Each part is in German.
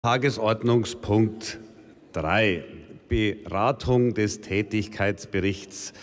Tagesordnungspunkt 3. Beratung des Tätigkeitsberichts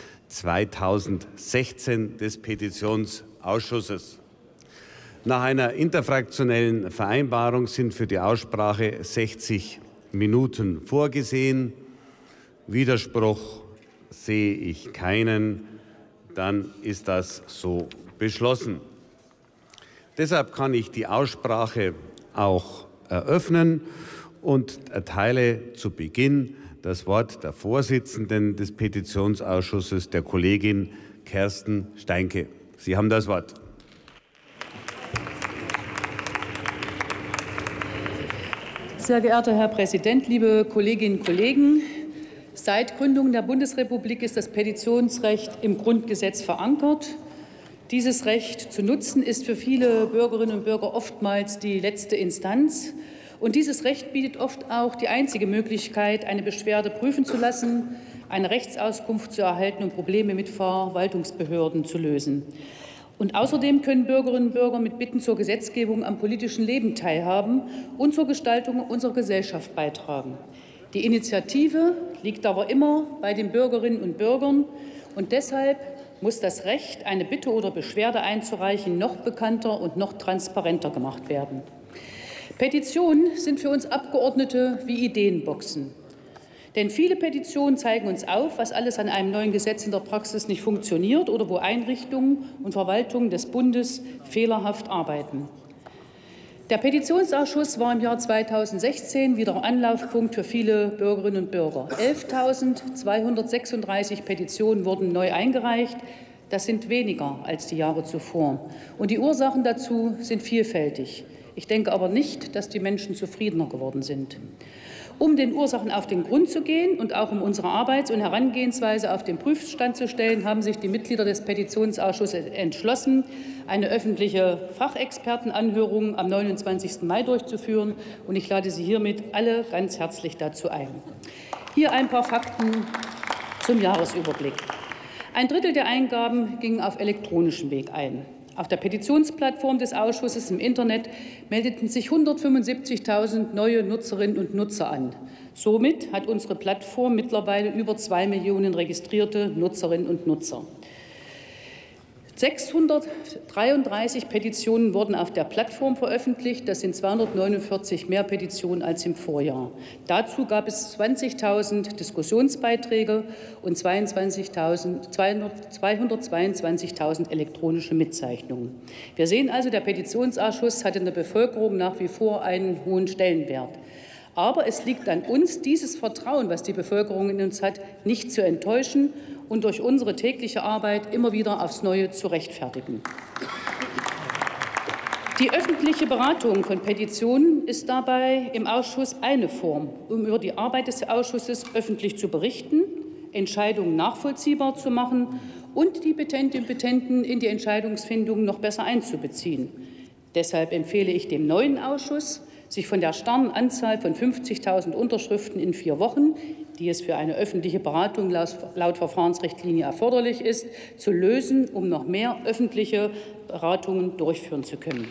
2016 des Petitionsausschusses. Nach einer interfraktionellen Vereinbarung sind für die Aussprache 60 Minuten vorgesehen. Widerspruch sehe ich keinen. Dann ist das so beschlossen. Deshalb kann ich die Aussprache auch eröffnen und erteile zu Beginn das Wort der Vorsitzenden des Petitionsausschusses, der Kollegin Kerstin Steinke. Sie haben das Wort. Sehr geehrter Herr Präsident, liebe Kolleginnen und Kollegen! Seit Gründung der Bundesrepublik ist das Petitionsrecht im Grundgesetz verankert. Dieses Recht zu nutzen ist für viele Bürgerinnen und Bürger oftmals die letzte Instanz. Und dieses Recht bietet oft auch die einzige Möglichkeit, eine Beschwerde prüfen zu lassen, eine Rechtsauskunft zu erhalten und Probleme mit Verwaltungsbehörden zu lösen. Und außerdem können Bürgerinnen und Bürger mit Bitten zur Gesetzgebung am politischen Leben teilhaben und zur Gestaltung unserer Gesellschaft beitragen. Die Initiative liegt aber immer bei den Bürgerinnen und Bürgern, und deshalb muss das Recht, eine Bitte oder Beschwerde einzureichen, noch bekannter und noch transparenter gemacht werden. Petitionen sind für uns Abgeordnete wie Ideenboxen. Denn viele Petitionen zeigen uns auf, was alles an einem neuen Gesetz in der Praxis nicht funktioniert oder wo Einrichtungen und Verwaltungen des Bundes fehlerhaft arbeiten. Der Petitionsausschuss war im Jahr 2016 wieder Anlaufpunkt für viele Bürgerinnen und Bürger. 11.236 Petitionen wurden neu eingereicht. Das sind weniger als die Jahre zuvor. Und die Ursachen dazu sind vielfältig. Ich denke aber nicht, dass die Menschen zufriedener geworden sind. Um den Ursachen auf den Grund zu gehen und auch um unsere Arbeits- und Herangehensweise auf den Prüfstand zu stellen, haben sich die Mitglieder des Petitionsausschusses entschlossen, eine öffentliche Fachexpertenanhörung am 29. Mai durchzuführen. Und ich lade Sie hiermit alle ganz herzlich dazu ein. Hier ein paar Fakten zum Jahresüberblick. Ein Drittel der Eingaben ging auf elektronischen Weg ein. Auf der Petitionsplattform des Ausschusses im Internet meldeten sich 175.000 neue Nutzerinnen und Nutzer an. Somit hat unsere Plattform mittlerweile über 2 Millionen registrierte Nutzerinnen und Nutzer. 633 Petitionen wurden auf der Plattform veröffentlicht. Das sind 249 mehr Petitionen als im Vorjahr. Dazu gab es 20.000 Diskussionsbeiträge und 222.000 elektronische Mitzeichnungen. Wir sehen also, der Petitionsausschuss hat in der Bevölkerung nach wie vor einen hohen Stellenwert. Aber es liegt an uns, dieses Vertrauen, was die Bevölkerung in uns hat, nicht zu enttäuschen und durch unsere tägliche Arbeit immer wieder aufs Neue zu rechtfertigen. Die öffentliche Beratung von Petitionen ist dabei im Ausschuss eine Form, um über die Arbeit des Ausschusses öffentlich zu berichten, Entscheidungen nachvollziehbar zu machen und die Petentinnen und Petenten in die Entscheidungsfindung noch besser einzubeziehen. Deshalb empfehle ich dem neuen Ausschuss, sich von der starren Anzahl von 50.000 Unterschriften in 4 Wochen, die es für eine öffentliche Beratung laut Verfahrensrichtlinie erforderlich ist, zu lösen, um noch mehr öffentliche Beratungen durchführen zu können.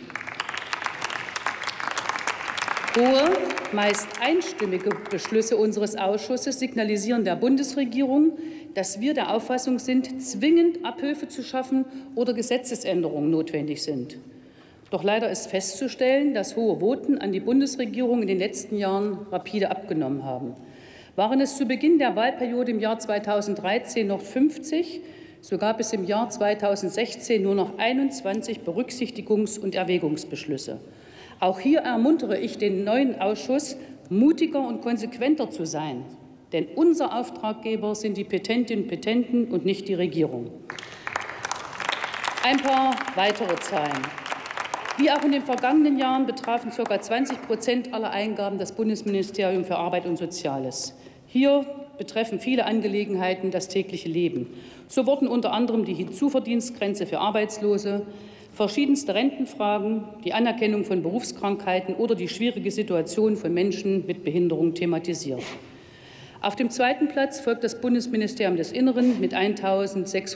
Hohe, meist einstimmige Beschlüsse unseres Ausschusses signalisieren der Bundesregierung, dass wir der Auffassung sind, zwingend Abhilfe zu schaffen oder Gesetzesänderungen notwendig sind. Doch leider ist festzustellen, dass hohe Voten an die Bundesregierung in den letzten Jahren rapide abgenommen haben. Waren es zu Beginn der Wahlperiode im Jahr 2013 noch 50, so gab es im Jahr 2016 nur noch 21 Berücksichtigungs- und Erwägungsbeschlüsse. Auch hier ermuntere ich den neuen Ausschuss, mutiger und konsequenter zu sein. Denn unser Auftraggeber sind die Petentinnen und Petenten und nicht die Regierung. Ein paar weitere Zahlen. Wie auch in den vergangenen Jahren betrafen ca. 20% aller Eingaben das Bundesministerium für Arbeit und Soziales. Hier betreffen viele Angelegenheiten das tägliche Leben. So wurden unter anderem die Hinzuverdienstgrenze für Arbeitslose, verschiedenste Rentenfragen, die Anerkennung von Berufskrankheiten oder die schwierige Situation von Menschen mit Behinderung thematisiert. Auf dem zweiten Platz folgt das Bundesministerium des Inneren mit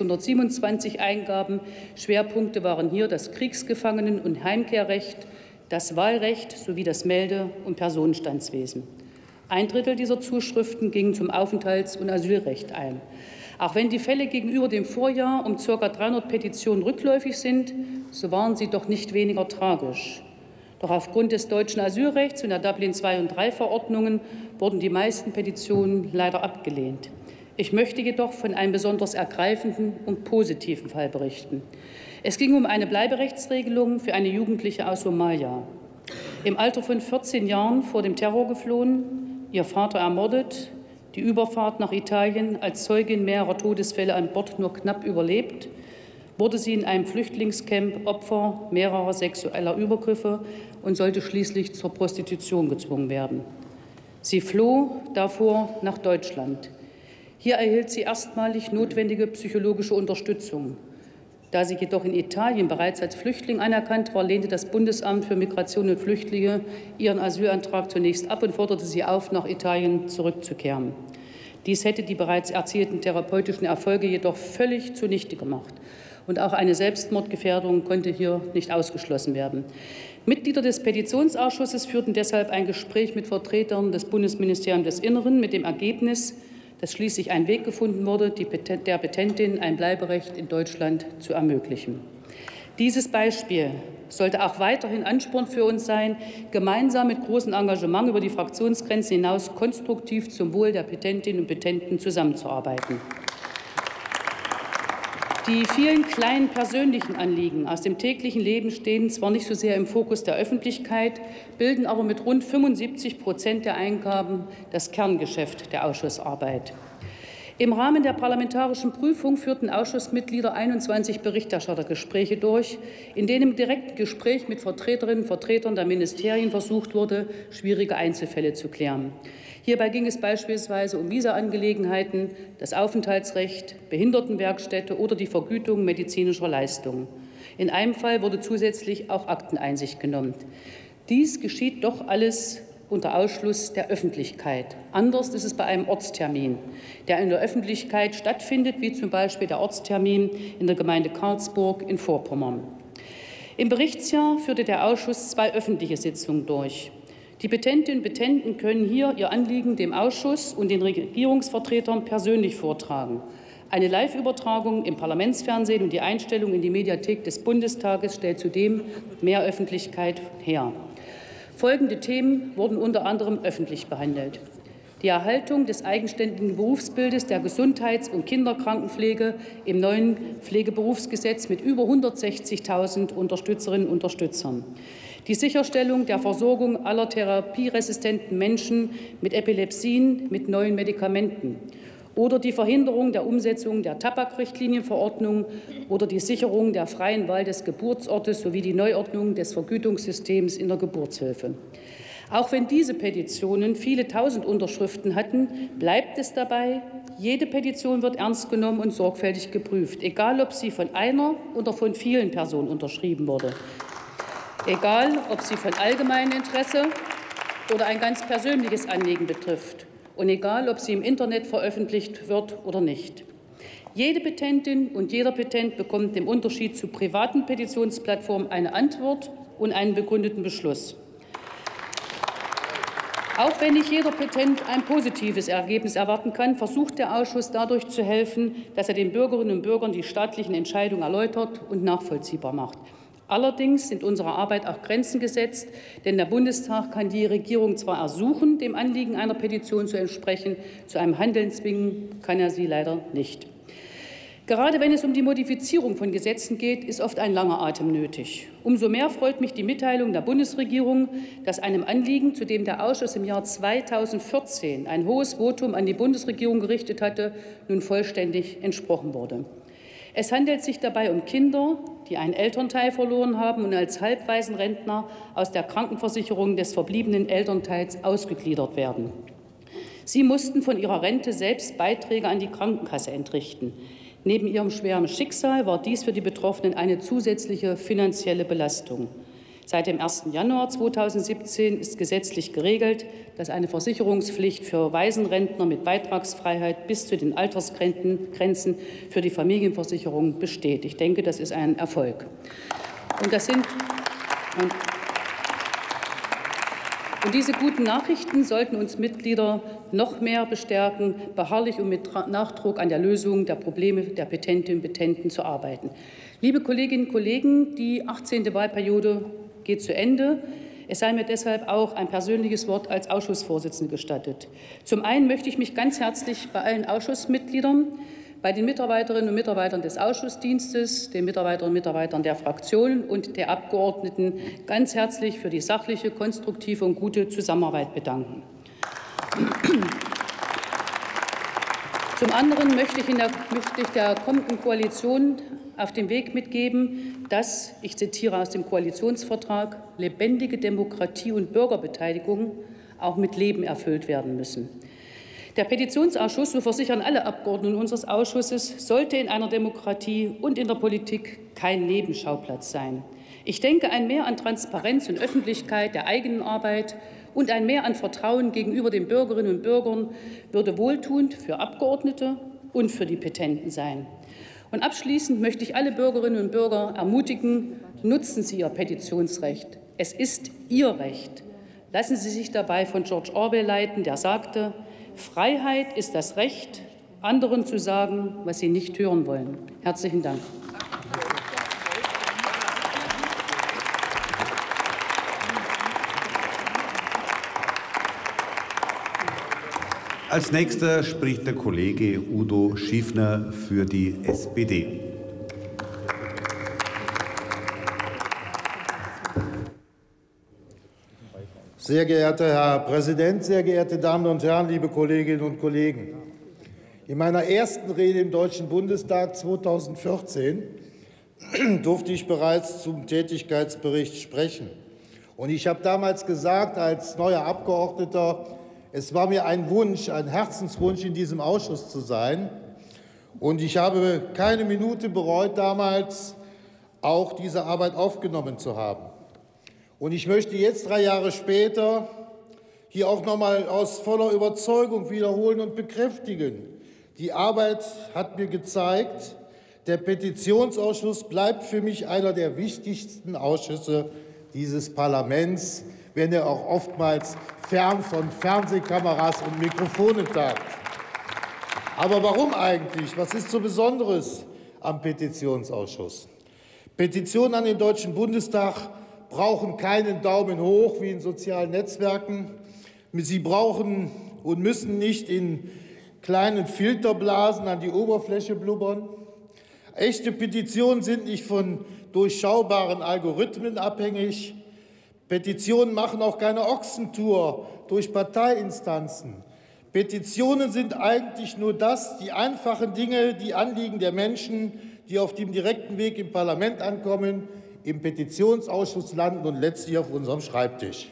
1.627 Eingaben. Schwerpunkte waren hier das Kriegsgefangenen- und Heimkehrrecht, das Wahlrecht sowie das Melde- und Personenstandswesen. 1/3 dieser Zuschriften gingen zum Aufenthalts- und Asylrecht ein. Auch wenn die Fälle gegenüber dem Vorjahr um ca. 300 Petitionen rückläufig sind, so waren sie doch nicht weniger tragisch. Doch aufgrund des deutschen Asylrechts und der Dublin II und III Verordnungen wurden die meisten Petitionen leider abgelehnt. Ich möchte jedoch von einem besonders ergreifenden und positiven Fall berichten. Es ging um eine Bleiberechtsregelung für eine Jugendliche aus Somalia. Im Alter von 14 Jahren vor dem Terror geflohen, ihr Vater ermordet, die Überfahrt nach Italien als Zeugin mehrerer Todesfälle an Bord nur knapp überlebt, wurde sie in einem Flüchtlingscamp Opfer mehrerer sexueller Übergriffe und sollte schließlich zur Prostitution gezwungen werden. Sie floh davor nach Deutschland. Hier erhielt sie erstmalig notwendige psychologische Unterstützung. Da sie jedoch in Italien bereits als Flüchtling anerkannt war, lehnte das Bundesamt für Migration und Flüchtlinge ihren Asylantrag zunächst ab und forderte sie auf, nach Italien zurückzukehren. Dies hätte die bereits erzielten therapeutischen Erfolge jedoch völlig zunichte gemacht. Und auch eine Selbstmordgefährdung konnte hier nicht ausgeschlossen werden. Mitglieder des Petitionsausschusses führten deshalb ein Gespräch mit Vertretern des Bundesministeriums des Inneren mit dem Ergebnis, dass schließlich ein Weg gefunden wurde, der Petentin ein Bleiberecht in Deutschland zu ermöglichen. Dieses Beispiel sollte auch weiterhin Ansporn für uns sein, gemeinsam mit großem Engagement über die Fraktionsgrenzen hinaus konstruktiv zum Wohl der Petentinnen und Petenten zusammenzuarbeiten. Die vielen kleinen persönlichen Anliegen aus dem täglichen Leben stehen zwar nicht so sehr im Fokus der Öffentlichkeit, bilden aber mit rund 75% der Eingaben das Kerngeschäft der Ausschussarbeit. Im Rahmen der parlamentarischen Prüfung führten Ausschussmitglieder 21 Berichterstattergespräche durch, in denen im direkten Gespräch mit Vertreterinnen und Vertretern der Ministerien versucht wurde, schwierige Einzelfälle zu klären. Hierbei ging es beispielsweise um Visaangelegenheiten, das Aufenthaltsrecht, Behindertenwerkstätte oder die Vergütung medizinischer Leistungen. In einem Fall wurde zusätzlich auch Akteneinsicht genommen. Dies geschieht doch alles unter Ausschluss der Öffentlichkeit. Anders ist es bei einem Ortstermin, der in der Öffentlichkeit stattfindet, wie zum Beispiel der Ortstermin in der Gemeinde Karlsburg in Vorpommern. Im Berichtsjahr führte der Ausschuss 2 öffentliche Sitzungen durch. Die Petentinnen und Petenten können hier ihr Anliegen dem Ausschuss und den Regierungsvertretern persönlich vortragen. Eine Live-Übertragung im Parlamentsfernsehen und die Einstellung in die Mediathek des Bundestages stellt zudem mehr Öffentlichkeit her. Folgende Themen wurden unter anderem öffentlich behandelt: Die Erhaltung des eigenständigen Berufsbildes der Gesundheits- und Kinderkrankenpflege im neuen Pflegeberufsgesetz mit über 160.000 Unterstützerinnen und Unterstützern. Die Sicherstellung der Versorgung aller therapieresistenten Menschen mit Epilepsien mit neuen Medikamenten oder die Verhinderung der Umsetzung der Tabakrichtlinienverordnung oder die Sicherung der freien Wahl des Geburtsortes sowie die Neuordnung des Vergütungssystems in der Geburtshilfe. Auch wenn diese Petitionen viele tausend Unterschriften hatten, bleibt es dabei, jede Petition wird ernst genommen und sorgfältig geprüft, egal ob sie von einer oder von vielen Personen unterschrieben wurde. Egal, ob sie von allgemeinem Interesse oder ein ganz persönliches Anliegen betrifft und egal, ob sie im Internet veröffentlicht wird oder nicht. Jede Petentin und jeder Petent bekommt im Unterschied zu privaten Petitionsplattformen eine Antwort und einen begründeten Beschluss. Auch wenn nicht jeder Petent ein positives Ergebnis erwarten kann, versucht der Ausschuss dadurch zu helfen, dass er den Bürgerinnen und Bürgern die staatlichen Entscheidungen erläutert und nachvollziehbar macht. Allerdings sind unserer Arbeit auch Grenzen gesetzt, denn der Bundestag kann die Regierung zwar ersuchen, dem Anliegen einer Petition zu entsprechen, zu einem Handeln zwingen kann er sie leider nicht. Gerade wenn es um die Modifizierung von Gesetzen geht, ist oft ein langer Atem nötig. Umso mehr freut mich die Mitteilung der Bundesregierung, dass einem Anliegen, zu dem der Ausschuss im Jahr 2014 ein hohes Votum an die Bundesregierung gerichtet hatte, nun vollständig entsprochen wurde. Es handelt sich dabei um Kinder, die einen Elternteil verloren haben und als Halbwaisenrentner aus der Krankenversicherung des verbliebenen Elternteils ausgegliedert werden. Sie mussten von ihrer Rente selbst Beiträge an die Krankenkasse entrichten. Neben ihrem schweren Schicksal war dies für die Betroffenen eine zusätzliche finanzielle Belastung. Seit dem 1. Januar 2017 ist gesetzlich geregelt, dass eine Versicherungspflicht für Waisenrentner mit Beitragsfreiheit bis zu den Altersgrenzen für die Familienversicherung besteht. Ich denke, das ist ein Erfolg. Und diese guten Nachrichten sollten uns Mitglieder noch mehr bestärken, beharrlich und mit Nachdruck an der Lösung der Probleme der Petentinnen und Petenten zu arbeiten. Liebe Kolleginnen und Kollegen, die 18. Wahlperiode geht zu Ende. Es sei mir deshalb auch ein persönliches Wort als Ausschussvorsitzende gestattet. Zum einen möchte ich mich ganz herzlich bei allen Ausschussmitgliedern, bei den Mitarbeiterinnen und Mitarbeitern des Ausschussdienstes, den Mitarbeiterinnen und Mitarbeitern der Fraktionen und der Abgeordneten ganz herzlich für die sachliche, konstruktive und gute Zusammenarbeit bedanken. Zum anderen möchte ich der kommenden Koalition auf den Weg mitgeben, dass, ich zitiere aus dem Koalitionsvertrag, lebendige Demokratie und Bürgerbeteiligung auch mit Leben erfüllt werden müssen. Der Petitionsausschuss, so versichern alle Abgeordneten unseres Ausschusses, sollte in einer Demokratie und in der Politik kein Nebenschauplatz sein. Ich denke, ein Mehr an Transparenz und Öffentlichkeit der eigenen Arbeit und ein Mehr an Vertrauen gegenüber den Bürgerinnen und Bürgern würde wohltuend für Abgeordnete und für die Petenten sein. Und abschließend möchte ich alle Bürgerinnen und Bürger ermutigen, nutzen Sie Ihr Petitionsrecht. Es ist Ihr Recht. Lassen Sie sich dabei von George Orwell leiten, der sagte, Freiheit ist das Recht, anderen zu sagen, was sie nicht hören wollen. Herzlichen Dank. Als nächster spricht der Kollege Udo Schiefner für die SPD. Sehr geehrter Herr Präsident, sehr geehrte Damen und Herren, liebe Kolleginnen und Kollegen! In meiner ersten Rede im Deutschen Bundestag 2014 durfte ich bereits zum Tätigkeitsbericht sprechen. Und ich habe damals gesagt, als neuer Abgeordneter, es war mir ein Wunsch, ein Herzenswunsch, in diesem Ausschuss zu sein. Und ich habe keine Minute bereut, damals auch diese Arbeit aufgenommen zu haben. Und ich möchte jetzt, 3 Jahre später, hier auch noch mal aus voller Überzeugung wiederholen und bekräftigen. Die Arbeit hat mir gezeigt, der Petitionsausschuss bleibt für mich einer der wichtigsten Ausschüsse dieses Parlaments, wenn er auch oftmals fern von Fernsehkameras und Mikrofonen tagt. Aber warum eigentlich? Was ist so Besonderes am Petitionsausschuss? Petitionen an den Deutschen Bundestag brauchen keinen Daumen hoch wie in sozialen Netzwerken. Sie brauchen und müssen nicht in kleinen Filterblasen an die Oberfläche blubbern. Echte Petitionen sind nicht von durchschaubaren Algorithmen abhängig. Petitionen machen auch keine Ochsentour durch Parteiinstanzen. Petitionen sind eigentlich nur das, die einfachen Dinge, die Anliegen der Menschen, die auf dem direkten Weg im Parlament ankommen, im Petitionsausschuss landen und letztlich auf unserem Schreibtisch.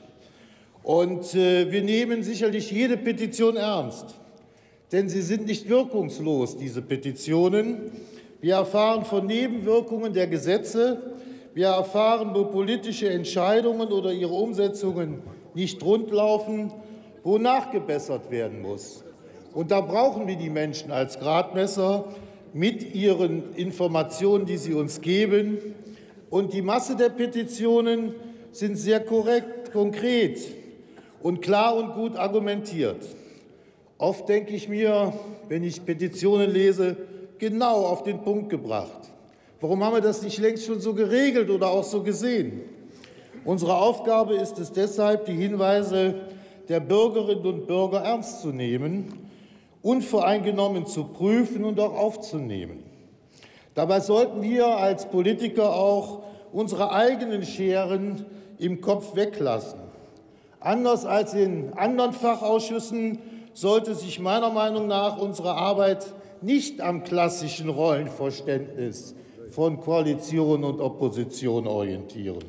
Und wir nehmen sicherlich jede Petition ernst, denn sie sind nicht wirkungslos, diese Petitionen. Wir erfahren von Nebenwirkungen der Gesetze, wir erfahren, wo politische Entscheidungen oder ihre Umsetzungen nicht rund laufen, wo nachgebessert werden muss. Und da brauchen wir die Menschen als Gradmesser mit ihren Informationen, die sie uns geben. Und die Masse der Petitionen sind sehr korrekt, konkret und klar und gut argumentiert. Oft denke ich mir, wenn ich Petitionen lese, genau auf den Punkt gebracht. Warum haben wir das nicht längst schon so geregelt oder auch so gesehen? Unsere Aufgabe ist es deshalb, die Hinweise der Bürgerinnen und Bürger ernst zu nehmen, unvoreingenommen zu prüfen und auch aufzunehmen. Dabei sollten wir als Politiker auch unsere eigenen Scheren im Kopf weglassen. Anders als in anderen Fachausschüssen sollte sich meiner Meinung nach unsere Arbeit nicht am klassischen Rollenverständnis von Koalition und Opposition orientieren.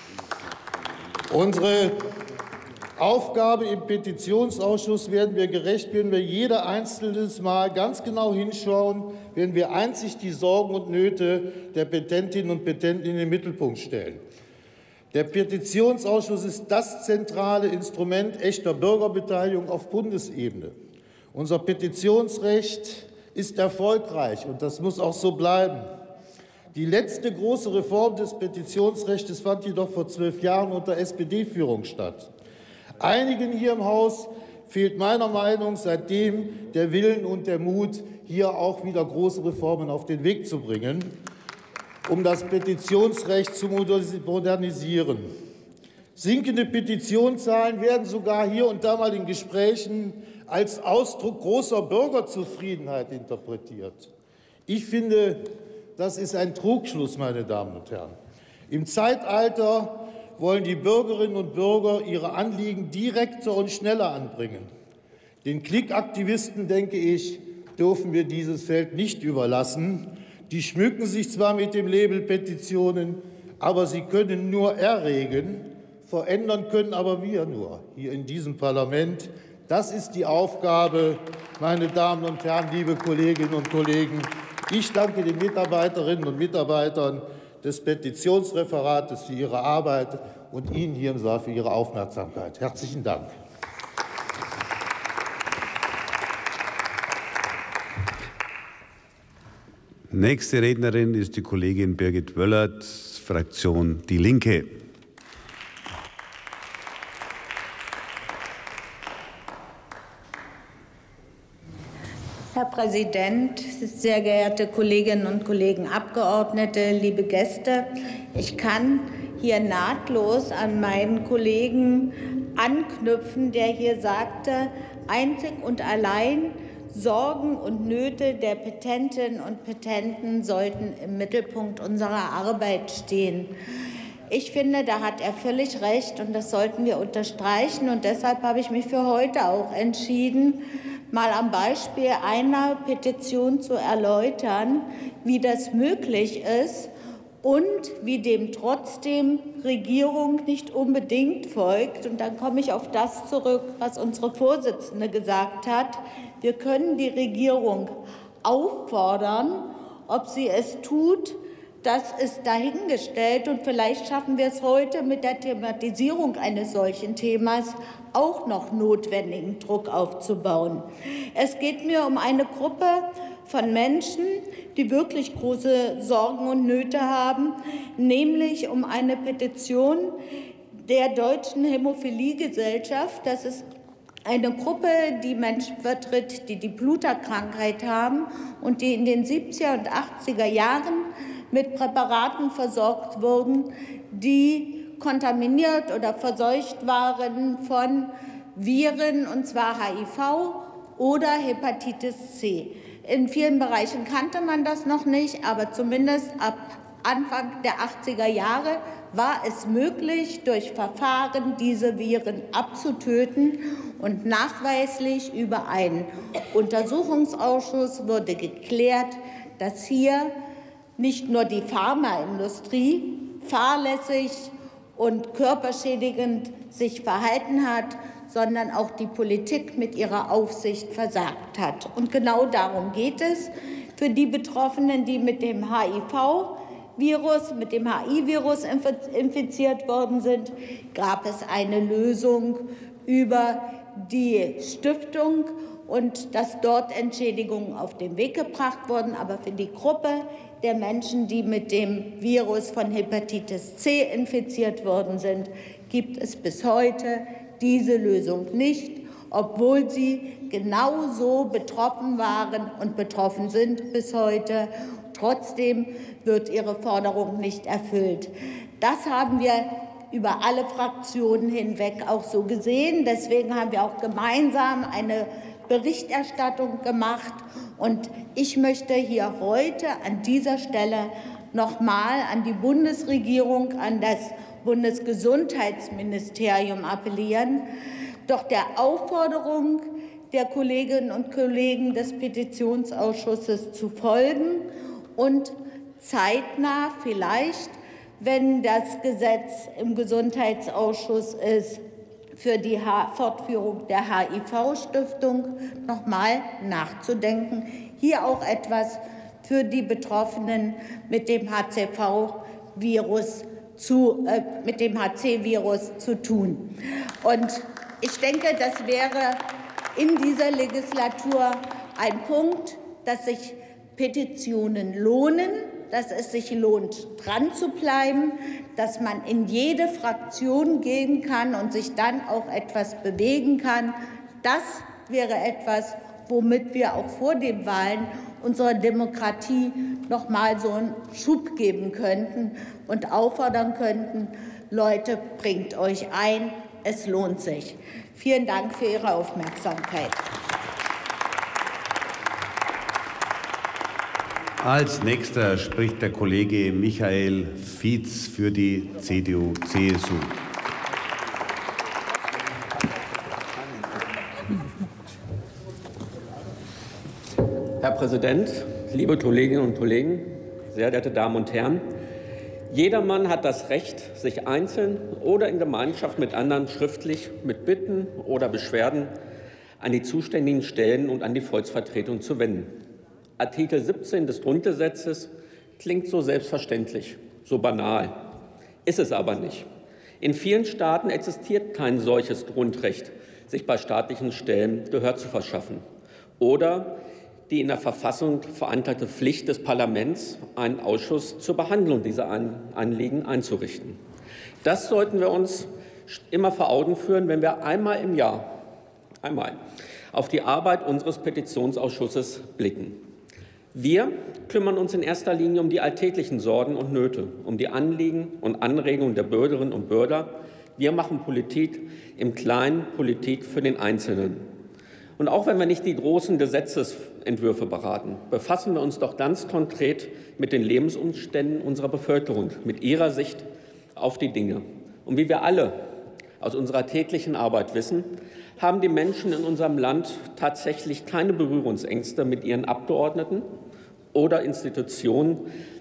Unsere Aufgabe im Petitionsausschuss werden wir gerecht, wenn wir jeder einzelnes Mal ganz genau hinschauen, wenn wir einzig die Sorgen und Nöte der Petentinnen und Petenten in den Mittelpunkt stellen. Der Petitionsausschuss ist das zentrale Instrument echter Bürgerbeteiligung auf Bundesebene. Unser Petitionsrecht ist erfolgreich, und das muss auch so bleiben. Die letzte große Reform des Petitionsrechts fand jedoch vor 12 Jahren unter SPD-Führung statt. Einigen hier im Haus fehlt meiner Meinung nach seitdem der Willen und der Mut, hier auch wieder große Reformen auf den Weg zu bringen, um das Petitionsrecht zu modernisieren. Sinkende Petitionszahlen werden sogar hier und da mal in Gesprächen als Ausdruck großer Bürgerzufriedenheit interpretiert. Ich finde, das ist ein Trugschluss, meine Damen und Herren. Im Zeitalter wollen die Bürgerinnen und Bürger ihre Anliegen direkter und schneller anbringen. Den Klickaktivisten, denke ich, dürfen wir dieses Feld nicht überlassen. Die schmücken sich zwar mit dem Label Petitionen, aber sie können nur erregen, verändern können aber wir nur hier in diesem Parlament. Das ist die Aufgabe, meine Damen und Herren, liebe Kolleginnen und Kollegen. Ich danke den Mitarbeiterinnen und Mitarbeitern des Petitionsreferates für ihre Arbeit und Ihnen hier im Saal für Ihre Aufmerksamkeit. Herzlichen Dank. Nächste Rednerin ist die Kollegin Birgit Wöllert, Fraktion Die Linke. Herr Präsident, sehr geehrte Kolleginnen und Kollegen Abgeordnete, liebe Gäste! Ich kann hier nahtlos an meinen Kollegen anknüpfen, der hier sagte, einzig und allein Sorgen und Nöte der Petentinnen und Petenten sollten im Mittelpunkt unserer Arbeit stehen. Ich finde, da hat er völlig recht, und das sollten wir unterstreichen. Und deshalb habe ich mich für heute auch entschieden, mal am Beispiel einer Petition zu erläutern, wie das möglich ist und wie dem trotzdem Regierung nicht unbedingt folgt. Und dann komme ich auf das zurück, was unsere Vorsitzende gesagt hat. Wir können die Regierung auffordern, ob sie es tut. Das ist dahingestellt, und vielleicht schaffen wir es heute mit der Thematisierung eines solchen Themas auch noch notwendigen Druck aufzubauen. Es geht mir um eine Gruppe von Menschen, die wirklich große Sorgen und Nöte haben, nämlich um eine Petition der Deutschen Hämophiliegesellschaft. Das ist eine Gruppe, die Menschen vertritt, die die Bluterkrankheit haben und die in den 70er und 80er Jahren mit Präparaten versorgt wurden, die kontaminiert oder verseucht waren von Viren, und zwar HIV oder Hepatitis C. In vielen Bereichen kannte man das noch nicht, aber zumindest ab Anfang der 80er Jahre war es möglich, durch Verfahren diese Viren abzutöten. Und nachweislich über einen Untersuchungsausschuss wurde geklärt, dass hier nicht nur die Pharmaindustrie fahrlässig und körperschädigend sich verhalten hat, sondern auch die Politik mit ihrer Aufsicht versagt hat. Und genau darum geht es. Für die Betroffenen, die mit dem HIV-Virus, mit dem HIV-Virus infiziert worden sind, gab es eine Lösung über die Stiftung und dass dort Entschädigungen auf den Weg gebracht wurden. Aber für die Gruppe der Menschen, die mit dem Virus von Hepatitis C infiziert worden sind, gibt es bis heute diese Lösung nicht, obwohl sie genauso betroffen waren und betroffen sind bis heute. Trotzdem wird ihre Forderung nicht erfüllt. Das haben wir über alle Fraktionen hinweg auch so gesehen. Deswegen haben wir auch gemeinsam eine Berichterstattung gemacht. Und ich möchte hier heute an dieser Stelle noch mal an die Bundesregierung, an das Bundesgesundheitsministerium appellieren, doch der Aufforderung der Kolleginnen und Kollegen des Petitionsausschusses zu folgen und zeitnah vielleicht, wenn das Gesetz im Gesundheitsausschuss ist, für die Fortführung der HIV-Stiftung noch mal nachzudenken, hier auch etwas für die Betroffenen mit dem HCV-Virus mit dem HC-Virus zu tun. Und ich denke, das wäre in dieser Legislatur ein Punkt, dass sich Petitionen lohnen, dass es sich lohnt, dran zu bleiben, dass man in jede Fraktion gehen kann und sich dann auch etwas bewegen kann. Das wäre etwas, womit wir auch vor den Wahlen unserer Demokratie noch mal so einen Schub geben könnten und auffordern könnten, Leute, bringt euch ein, es lohnt sich. Vielen Dank für Ihre Aufmerksamkeit. Als nächster spricht der Kollege Michael Fietz für die CDU-CSU. Herr Präsident, liebe Kolleginnen und Kollegen, sehr geehrte Damen und Herren! Jedermann hat das Recht, sich einzeln oder in Gemeinschaft mit anderen schriftlich mit Bitten oder Beschwerden an die zuständigen Stellen und an die Volksvertretung zu wenden. Artikel 17 des Grundgesetzes klingt so selbstverständlich, so banal, ist es aber nicht. In vielen Staaten existiert kein solches Grundrecht, sich bei staatlichen Stellen Gehör zu verschaffen oder die in der Verfassung verankerte Pflicht des Parlaments, einen Ausschuss zur Behandlung dieser Anliegen einzurichten. Das sollten wir uns immer vor Augen führen, wenn wir einmal im Jahr auf die Arbeit unseres Petitionsausschusses blicken. Wir kümmern uns in erster Linie um die alltäglichen Sorgen und Nöte, um die Anliegen und Anregungen der Bürgerinnen und Bürger. Wir machen Politik im Kleinen, Politik für den Einzelnen. Und auch wenn wir nicht die großen Gesetzesentwürfe beraten, befassen wir uns doch ganz konkret mit den Lebensumständen unserer Bevölkerung, mit ihrer Sicht auf die Dinge. Und wie wir alle aus unserer täglichen Arbeit wissen, haben die Menschen in unserem Land tatsächlich keine Berührungsängste mit ihren Abgeordneten oder Institutionen,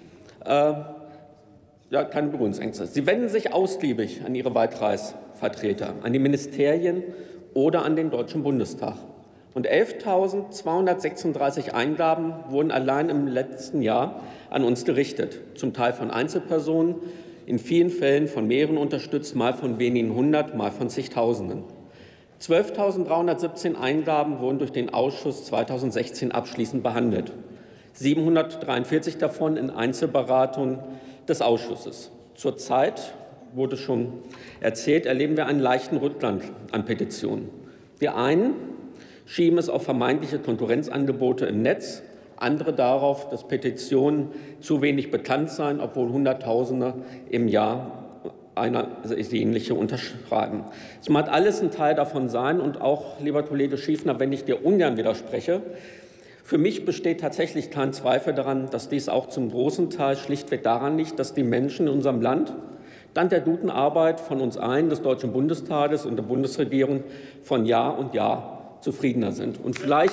keine Berührungsängste. Sie wenden sich ausgiebig an ihre Wahlkreisvertreter, an die Ministerien oder an den Deutschen Bundestag. Und 11.236 Eingaben wurden allein im letzten Jahr an uns gerichtet, zum Teil von Einzelpersonen, in vielen Fällen von mehreren unterstützt, mal von wenigen hundert, mal von zigtausenden. 12.317 Eingaben wurden durch den Ausschuss 2016 abschließend behandelt, 743 davon in Einzelberatung des Ausschusses. Zurzeit, wurde schon erzählt, erleben wir einen leichten Rückgang an Petitionen. Die einen schieben es auf vermeintliche Konkurrenzangebote im Netz, andere darauf, dass Petitionen zu wenig bekannt seien, obwohl Hunderttausende im Jahr eine ähnliche unterschreiben. Es mag alles ein Teil davon sein und auch, lieber Kollege Schiefner, wenn ich dir ungern widerspreche, für mich besteht tatsächlich kein Zweifel daran, dass dies auch zum großen Teil schlichtweg daran liegt, dass die Menschen in unserem Land dank der guten Arbeit von uns allen, des Deutschen Bundestages und der Bundesregierung, von Jahr und Jahr zufriedener sind. Und vielleicht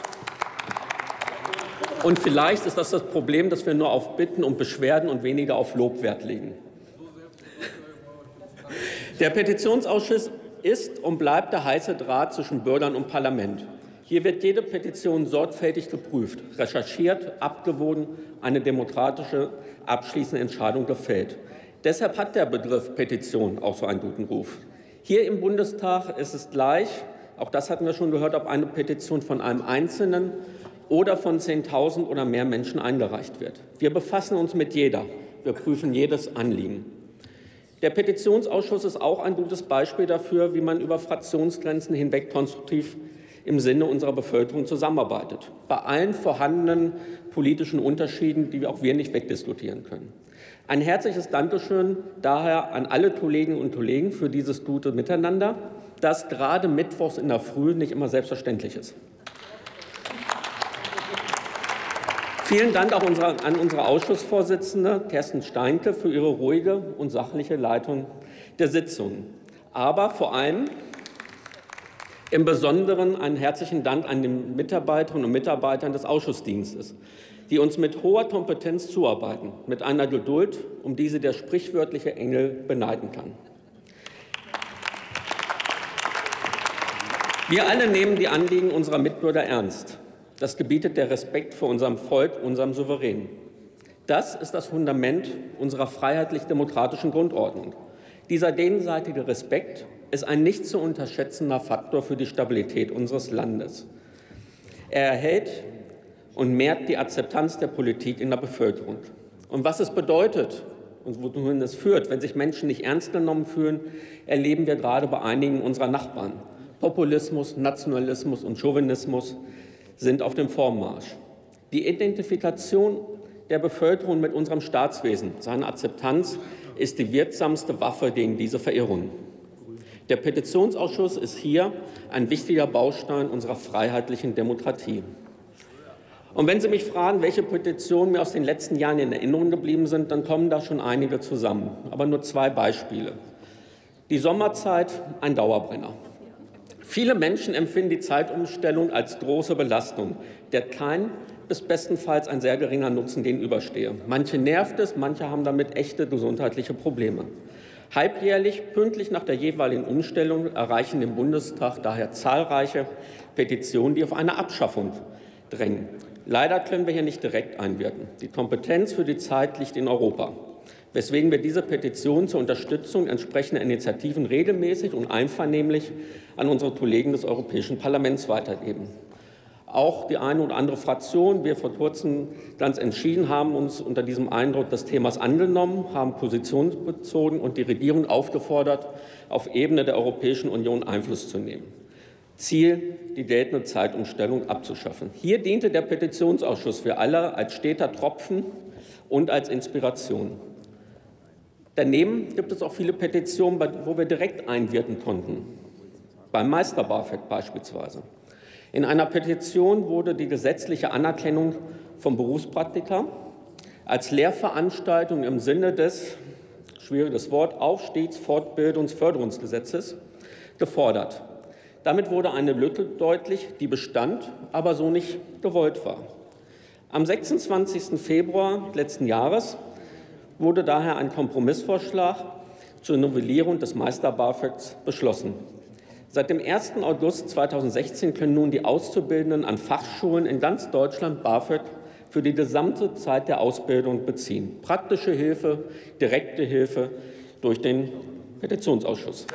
ist das Problem, dass wir nur auf Bitten und Beschwerden und weniger auf Lob Wert legen. Der Petitionsausschuss ist und bleibt der heiße Draht zwischen Bürgern und Parlament. Hier wird jede Petition sorgfältig geprüft, recherchiert, abgewogen, eine demokratische abschließende Entscheidung gefällt. Deshalb hat der Begriff Petition auch so einen guten Ruf. Hier im Bundestag ist es gleich, auch das hatten wir schon gehört, ob eine Petition von einem Einzelnen oder von 10.000 oder mehr Menschen eingereicht wird. Wir befassen uns mit jeder. Wir prüfen jedes Anliegen. Der Petitionsausschuss ist auch ein gutes Beispiel dafür, wie man über Fraktionsgrenzen hinweg konstruktiv im Sinne unserer Bevölkerung zusammenarbeitet. Bei allen vorhandenen politischen Unterschieden, die auch wir nicht wegdiskutieren können. Ein herzliches Dankeschön daher an alle Kolleginnen und Kollegen für dieses gute Miteinander, das gerade mittwochs in der Früh nicht immer selbstverständlich ist. Vielen Dank auch an unsere Ausschussvorsitzende Kerstin Steinke für ihre ruhige und sachliche Leitung der Sitzung. Aber vor allem im Besonderen einen herzlichen Dank an die Mitarbeiterinnen und Mitarbeiter des Ausschussdienstes, die uns mit hoher Kompetenz zuarbeiten, mit einer Geduld, um die sie der sprichwörtliche Engel beneiden kann. Wir alle nehmen die Anliegen unserer Mitbürger ernst. Das gebietet der Respekt vor unserem Volk, unserem Souverän. Das ist das Fundament unserer freiheitlich-demokratischen Grundordnung. Dieser gegenseitige Respekt ist ein nicht zu unterschätzender Faktor für die Stabilität unseres Landes. Er erhält und mehrt die Akzeptanz der Politik in der Bevölkerung. Und was es bedeutet und wohin es führt, wenn sich Menschen nicht ernst genommen fühlen, erleben wir gerade bei einigen unserer Nachbarn. Populismus, Nationalismus und Chauvinismus sind auf dem Vormarsch. Die Identifikation der Bevölkerung mit unserem Staatswesen, seine Akzeptanz, ist die wirksamste Waffe gegen diese Verirrungen. Der Petitionsausschuss ist hier ein wichtiger Baustein unserer freiheitlichen Demokratie. Und wenn Sie mich fragen, welche Petitionen mir aus den letzten Jahren in Erinnerung geblieben sind, dann kommen da schon einige zusammen. Aber nur zwei Beispiele. Die Sommerzeit, ein Dauerbrenner. Viele Menschen empfinden die Zeitumstellung als große Belastung, der kein bis bestenfalls ein sehr geringer Nutzen gegenüberstehe. Manche nervt es, manche haben damit echte gesundheitliche Probleme. Halbjährlich, pünktlich nach der jeweiligen Umstellung, erreichen den Bundestag daher zahlreiche Petitionen, die auf eine Abschaffung drängen. Leider können wir hier nicht direkt einwirken. Die Kompetenz für die Zeit liegt in Europa, weswegen wir diese Petition zur Unterstützung entsprechender Initiativen regelmäßig und einvernehmlich an unsere Kollegen des Europäischen Parlaments weitergeben. Auch die eine oder andere Fraktion, wir vor kurzem ganz entschieden, haben uns unter diesem Eindruck des Themas angenommen, haben Position bezogen und die Regierung aufgefordert, auf Ebene der Europäischen Union Einfluss zu nehmen. Ziel, die geltende Zeitumstellung abzuschaffen. Hier diente der Petitionsausschuss für alle als steter Tropfen und als Inspiration. Daneben gibt es auch viele Petitionen, wo wir direkt einwirken konnten, beim Meister-BAföG beispielsweise. In einer Petition wurde die gesetzliche Anerkennung von Berufspraktika als Lehrveranstaltung im Sinne des, schwieriges Wort, Aufstiegs-, Fortbildungs-, Förderungsgesetzes gefordert. Damit wurde eine Lücke deutlich, die bestand, aber so nicht gewollt war. Am 26. Februar letzten Jahres wurde daher ein Kompromissvorschlag zur Novellierung des Meister-BAföGs beschlossen. Seit dem 1. August 2016 können nun die Auszubildenden an Fachschulen in ganz Deutschland BAföG für die gesamte Zeit der Ausbildung beziehen. Praktische Hilfe, direkte Hilfe durch den Petitionsausschuss.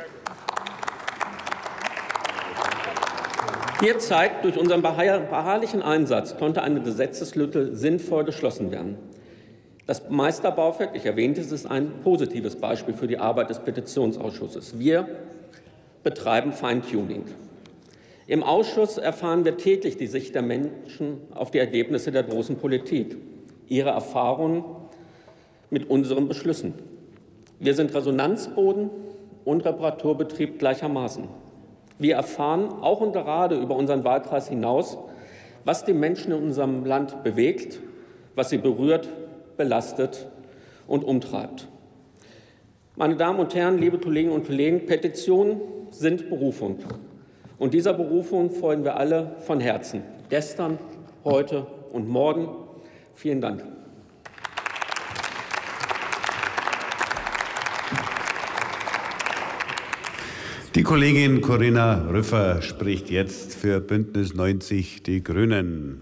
Hier zeigt, durch unseren beharrlichen Einsatz konnte eine Gesetzeslücke sinnvoll geschlossen werden. Das Meister-BAföG, ich erwähnte es, ist ein positives Beispiel für die Arbeit des Petitionsausschusses. Wir betreiben Feintuning. Im Ausschuss erfahren wir täglich die Sicht der Menschen auf die Ergebnisse der großen Politik, ihre Erfahrungen mit unseren Beschlüssen. Wir sind Resonanzboden und Reparaturbetrieb gleichermaßen. Wir erfahren auch und gerade über unseren Wahlkreis hinaus, was die Menschen in unserem Land bewegt, was sie berührt, belastet und umtreibt. Meine Damen und Herren, liebe Kolleginnen und Kollegen, Petitionen sind Berufung. Und dieser Berufung folgen wir alle von Herzen. Gestern, heute und morgen. Vielen Dank. Die Kollegin Corinna Rüffer spricht jetzt für Bündnis 90 Die Grünen.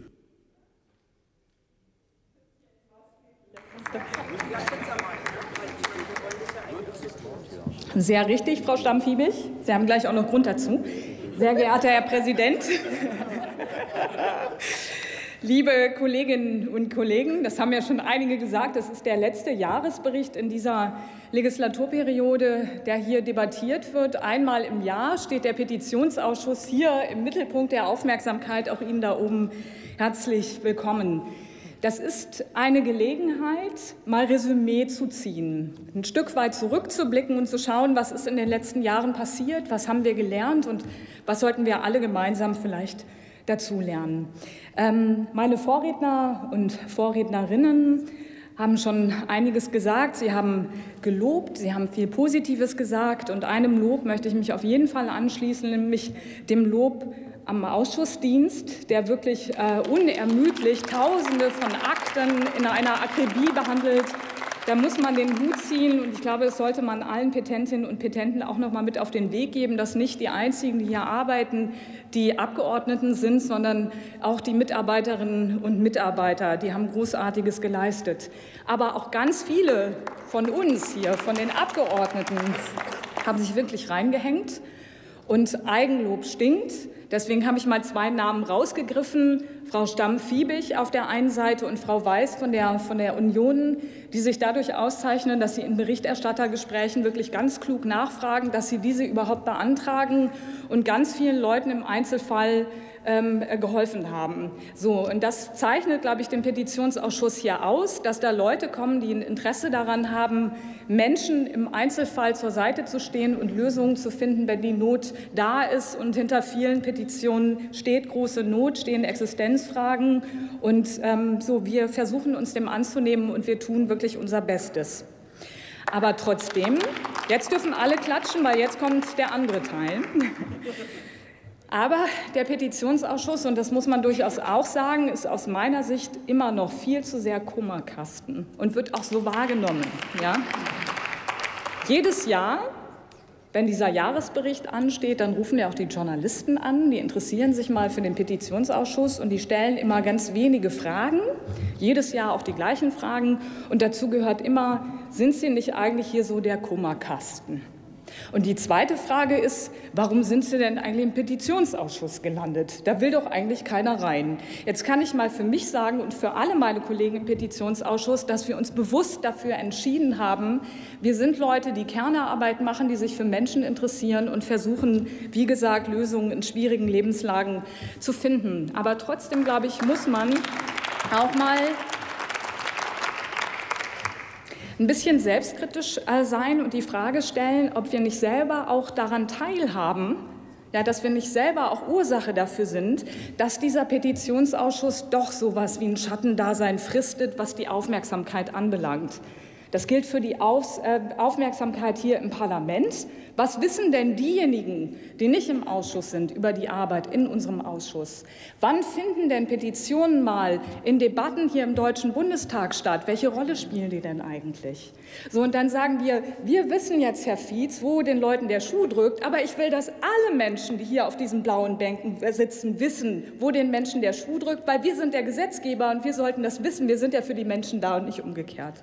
Sehr richtig, Frau Stamm-Fiebig. Sie haben gleich auch noch Grund dazu. Sehr geehrter Herr Präsident, liebe Kolleginnen und Kollegen, das haben ja schon einige gesagt, das ist der letzte Jahresbericht in dieser Legislaturperiode, der hier debattiert wird. Einmal im Jahr steht der Petitionsausschuss hier im Mittelpunkt der Aufmerksamkeit. Auch Ihnen da oben herzlich willkommen. Das ist eine Gelegenheit, mal Resümee zu ziehen, ein Stück weit zurückzublicken und zu schauen, was ist in den letzten Jahren passiert, was haben wir gelernt und was sollten wir alle gemeinsam vielleicht dazu lernen. Meine Vorredner und Vorrednerinnen haben schon einiges gesagt. Sie haben gelobt, Sie haben viel Positives gesagt und einem Lob möchte ich mich auf jeden Fall anschließen, nämlich dem Lob am Ausschussdienst, der wirklich unermüdlich Tausende von Akten in einer Akribie behandelt. Da muss man den Hut ziehen und ich glaube, das sollte man allen Petentinnen und Petenten auch noch mal mit auf den Weg geben, dass nicht die einzigen, die hier arbeiten, die Abgeordneten sind, sondern auch die Mitarbeiterinnen und Mitarbeiter, die haben Großartiges geleistet. Aber auch ganz viele von uns hier, von den Abgeordneten, haben sich wirklich reingehängt und Eigenlob stinkt. Deswegen habe ich mal zwei Namen rausgegriffen, Frau Stamm-Fiebig auf der einen Seite und Frau Weiß von der Union. die sich dadurch auszeichnen, dass sie in Berichterstattergesprächen wirklich ganz klug nachfragen, dass sie diese überhaupt beantragen und ganz vielen Leuten im Einzelfall geholfen haben. So, und das zeichnet, glaube ich, den Petitionsausschuss hier aus, dass da Leute kommen, die ein Interesse daran haben, Menschen im Einzelfall zur Seite zu stehen und Lösungen zu finden, wenn die Not da ist. Und hinter vielen Petitionen steht große Not, stehen Existenzfragen. Und so, wir versuchen uns dem anzunehmen und wir tun wirklich unser Bestes. Aber trotzdem, jetzt dürfen alle klatschen, weil jetzt kommt der andere Teil. Aber der Petitionsausschuss, und das muss man durchaus auch sagen, ist aus meiner Sicht immer noch viel zu sehr Kummerkasten und wird auch so wahrgenommen. Ja? Jedes Jahr, wenn dieser Jahresbericht ansteht, dann rufen ja auch die Journalisten an, die interessieren sich mal für den Petitionsausschuss und die stellen immer ganz wenige Fragen, jedes Jahr auch die gleichen Fragen. Und dazu gehört immer, sind Sie nicht eigentlich hier so der Kummerkasten? Und die zweite Frage ist, warum sind Sie denn eigentlich im Petitionsausschuss gelandet? Da will doch eigentlich keiner rein. Jetzt kann ich mal für mich sagen und für alle meine Kollegen im Petitionsausschuss, dass wir uns bewusst dafür entschieden haben. Wir sind Leute, die Kernarbeit machen, die sich für Menschen interessieren und versuchen, wie gesagt, Lösungen in schwierigen Lebenslagen zu finden. Aber trotzdem, glaube ich, muss man auch mal ein bisschen selbstkritisch sein und die Frage stellen, ob wir nicht selber auch daran teilhaben, ja, dass wir nicht selber auch Ursache dafür sind, dass dieser Petitionsausschuss doch so etwas wie ein Schattendasein fristet, was die Aufmerksamkeit anbelangt. Das gilt für die Aufmerksamkeit hier im Parlament. Was wissen denn diejenigen, die nicht im Ausschuss sind, über die Arbeit in unserem Ausschuss? Wann finden denn Petitionen mal in Debatten hier im Deutschen Bundestag statt? Welche Rolle spielen die denn eigentlich? So, und dann sagen wir wissen jetzt, Herr Fietz, wo den Leuten der Schuh drückt, aber ich will, dass alle Menschen, die hier auf diesen blauen Bänken sitzen, wissen, wo den Menschen der Schuh drückt, weil wir sind der Gesetzgeber und wir sollten das wissen. Wir sind ja für die Menschen da und nicht umgekehrt.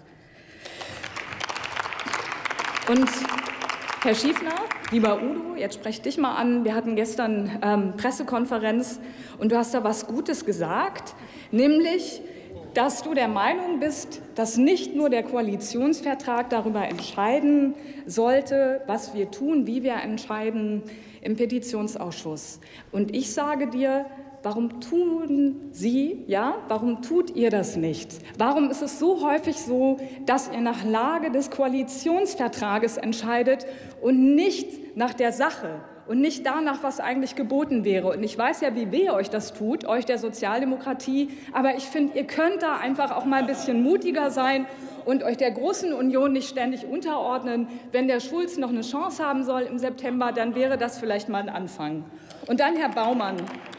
Und Herr Schiefner, lieber Udo, jetzt spreche ich dich mal an. Wir hatten gestern Pressekonferenz und du hast da was Gutes gesagt, nämlich, dass du der Meinung bist, dass nicht nur der Koalitionsvertrag darüber entscheiden sollte, was wir tun, wie wir entscheiden im Petitionsausschuss. Und ich sage dir, warum tun Sie, ja, warum tut ihr das nicht? Warum ist es so häufig so, dass ihr nach Lage des Koalitionsvertrages entscheidet und nicht nach der Sache und nicht danach, was eigentlich geboten wäre? Und ich weiß ja, wie weh euch das tut, euch der Sozialdemokratie, aber ich finde, ihr könnt da einfach auch mal ein bisschen mutiger sein und euch der Großen Union nicht ständig unterordnen. Wenn der Schulz noch eine Chance haben soll im September, dann wäre das vielleicht mal ein Anfang. Und dann, Herr Baumann,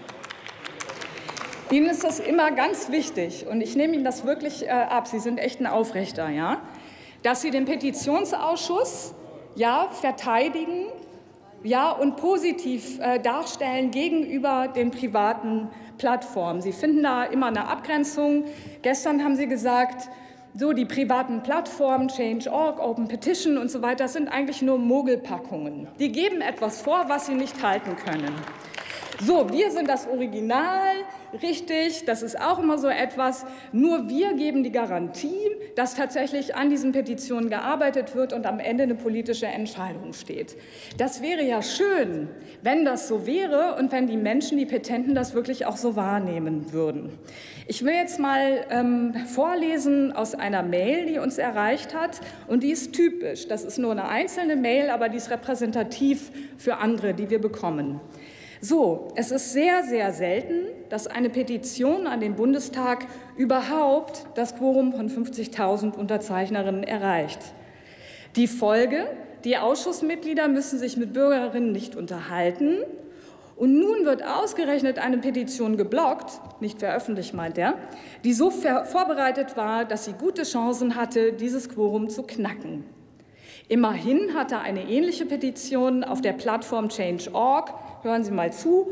Ihnen ist das immer ganz wichtig, und ich nehme Ihnen das wirklich ab, Sie sind echt ein Aufrechter, ja, dass Sie den Petitionsausschuss ja, verteidigen, ja, und positiv darstellen gegenüber den privaten Plattformen. Sie finden da immer eine Abgrenzung. Gestern haben Sie gesagt, so die privaten Plattformen, Change.org, Open Petition und so weiter, das sind eigentlich nur Mogelpackungen. Die geben etwas vor, was sie nicht halten können. So, wir sind das Original, richtig, das ist auch immer so etwas. Nur wir geben die Garantie, dass tatsächlich an diesen Petitionen gearbeitet wird und am Ende eine politische Entscheidung steht. Das wäre ja schön, wenn das so wäre und wenn die Menschen, die Petenten, das wirklich auch so wahrnehmen würden. Ich will jetzt mal vorlesen aus einer Mail, die uns erreicht hat, und die ist typisch. Das ist nur eine einzelne Mail, aber die ist repräsentativ für andere, die wir bekommen. So, es ist sehr, sehr selten, dass eine Petition an den Bundestag überhaupt das Quorum von 50.000 Unterzeichnerinnen erreicht. Die Folge: Die Ausschussmitglieder müssen sich mit Bürgerinnen nicht unterhalten. Und nun wird ausgerechnet eine Petition geblockt, nicht veröffentlicht, meint er, die so vorbereitet war, dass sie gute Chancen hatte, dieses Quorum zu knacken. Immerhin hatte eine ähnliche Petition auf der Plattform Change.org, hören Sie mal zu,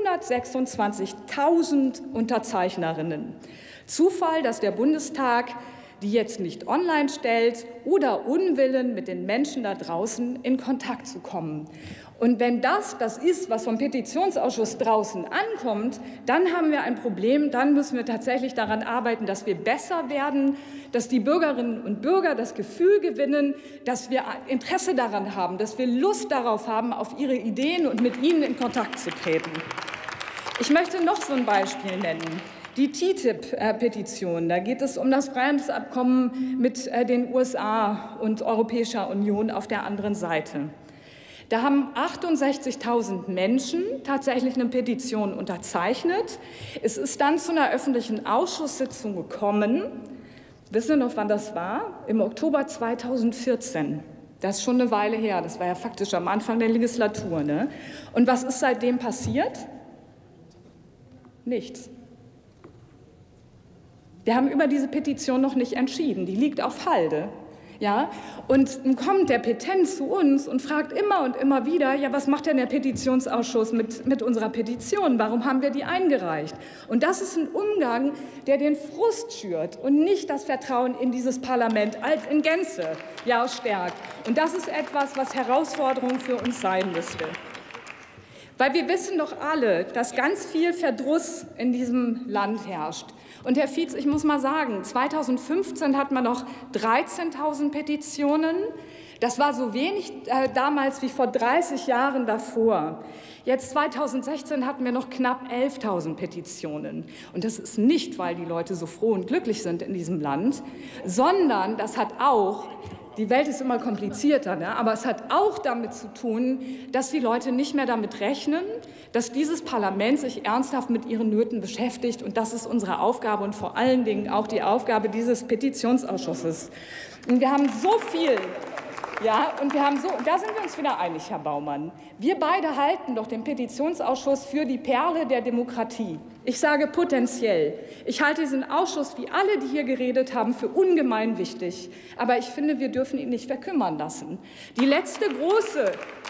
126.000 Unterzeichnerinnen. Zufall, dass der Bundestag die jetzt nicht online stellt, oder Unwillen, mit den Menschen da draußen in Kontakt zu kommen. Und wenn das ist, was vom Petitionsausschuss draußen ankommt, dann haben wir ein Problem. Dann müssen wir tatsächlich daran arbeiten, dass wir besser werden, dass die Bürgerinnen und Bürger das Gefühl gewinnen, dass wir Interesse daran haben, dass wir Lust darauf haben, auf ihre Ideen und mit ihnen in Kontakt zu treten. Ich möchte noch so ein Beispiel nennen. Die TTIP-Petition, da geht es um das Freihandelsabkommen mit den USA und Europäischer Union auf der anderen Seite. Da haben 68.000 Menschen tatsächlich eine Petition unterzeichnet. Es ist dann zu einer öffentlichen Ausschusssitzung gekommen. Wissen Sie noch, wann das war? Im Oktober 2014. Das ist schon eine Weile her. Das war ja faktisch am Anfang der Legislatur, ne? Und was ist seitdem passiert? Nichts. Wir haben über diese Petition noch nicht entschieden. Die liegt auf Halde. Ja? Und dann kommt der Petent zu uns und fragt immer und immer wieder, ja, was macht denn der Petitionsausschuss mit unserer Petition? Warum haben wir die eingereicht? Und das ist ein Umgang, der den Frust schürt und nicht das Vertrauen in dieses Parlament als in Gänze stärkt. Und das ist etwas, was Herausforderung für uns sein müsste. Weil wir wissen doch alle, dass ganz viel Verdruss in diesem Land herrscht. Und Herr Fietz, ich muss mal sagen, 2015 hatten wir noch 13.000 Petitionen. Das war so wenig damals wie vor 30 Jahren davor. Jetzt 2016 hatten wir noch knapp 11.000 Petitionen. Und das ist nicht, weil die Leute so froh und glücklich sind in diesem Land, sondern das hat auch, die Welt ist immer komplizierter, ne? Aber es hat auch damit zu tun, dass die Leute nicht mehr damit rechnen, dass dieses Parlament sich ernsthaft mit ihren Nöten beschäftigt. Und das ist unsere Aufgabe und vor allen Dingen auch die Aufgabe dieses Petitionsausschusses. Und wir haben so viel. Ja, und da sind wir uns wieder einig, Herr Baumann. Wir beide halten doch den Petitionsausschuss für die Perle der Demokratie. Ich sage potenziell. Ich halte diesen Ausschuss, wie alle, die hier geredet haben, für ungemein wichtig. Aber ich finde, wir dürfen ihn nicht verkümmern lassen. Die letzte große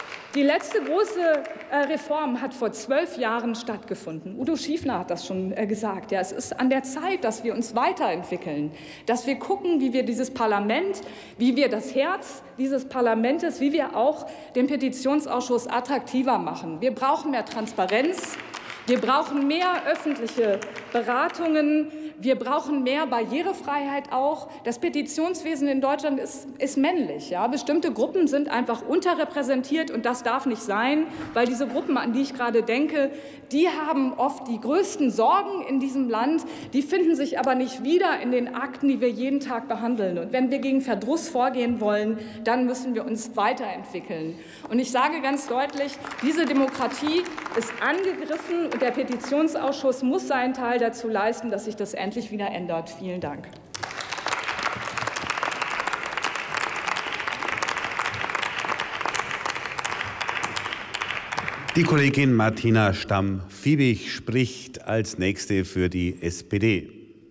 Reform hat vor 12 Jahren stattgefunden. Udo Schiefner hat das schon gesagt. Ja, es ist an der Zeit, dass wir uns weiterentwickeln, dass wir gucken, wie wir dieses Parlament, wie wir das Herz dieses Parlaments, wie wir auch den Petitionsausschuss attraktiver machen. Wir brauchen mehr Transparenz. Wir brauchen mehr öffentliche Beratungen. Wir brauchen mehr Barrierefreiheit auch. Das Petitionswesen in Deutschland ist männlich. Ja? Bestimmte Gruppen sind einfach unterrepräsentiert und das darf nicht sein, weil diese Gruppen, an die ich gerade denke, die haben oft die größten Sorgen in diesem Land. Die finden sich aber nicht wieder in den Akten, die wir jeden Tag behandeln. Und wenn wir gegen Verdruss vorgehen wollen, dann müssen wir uns weiterentwickeln. Und ich sage ganz deutlich, diese Demokratie ist angegriffen. Und der Petitionsausschuss muss seinen Teil dazu leisten, dass sich das endlich wieder ändert. Vielen Dank. Die Kollegin Martina Stamm-Fiebig spricht als Nächste für die SPD.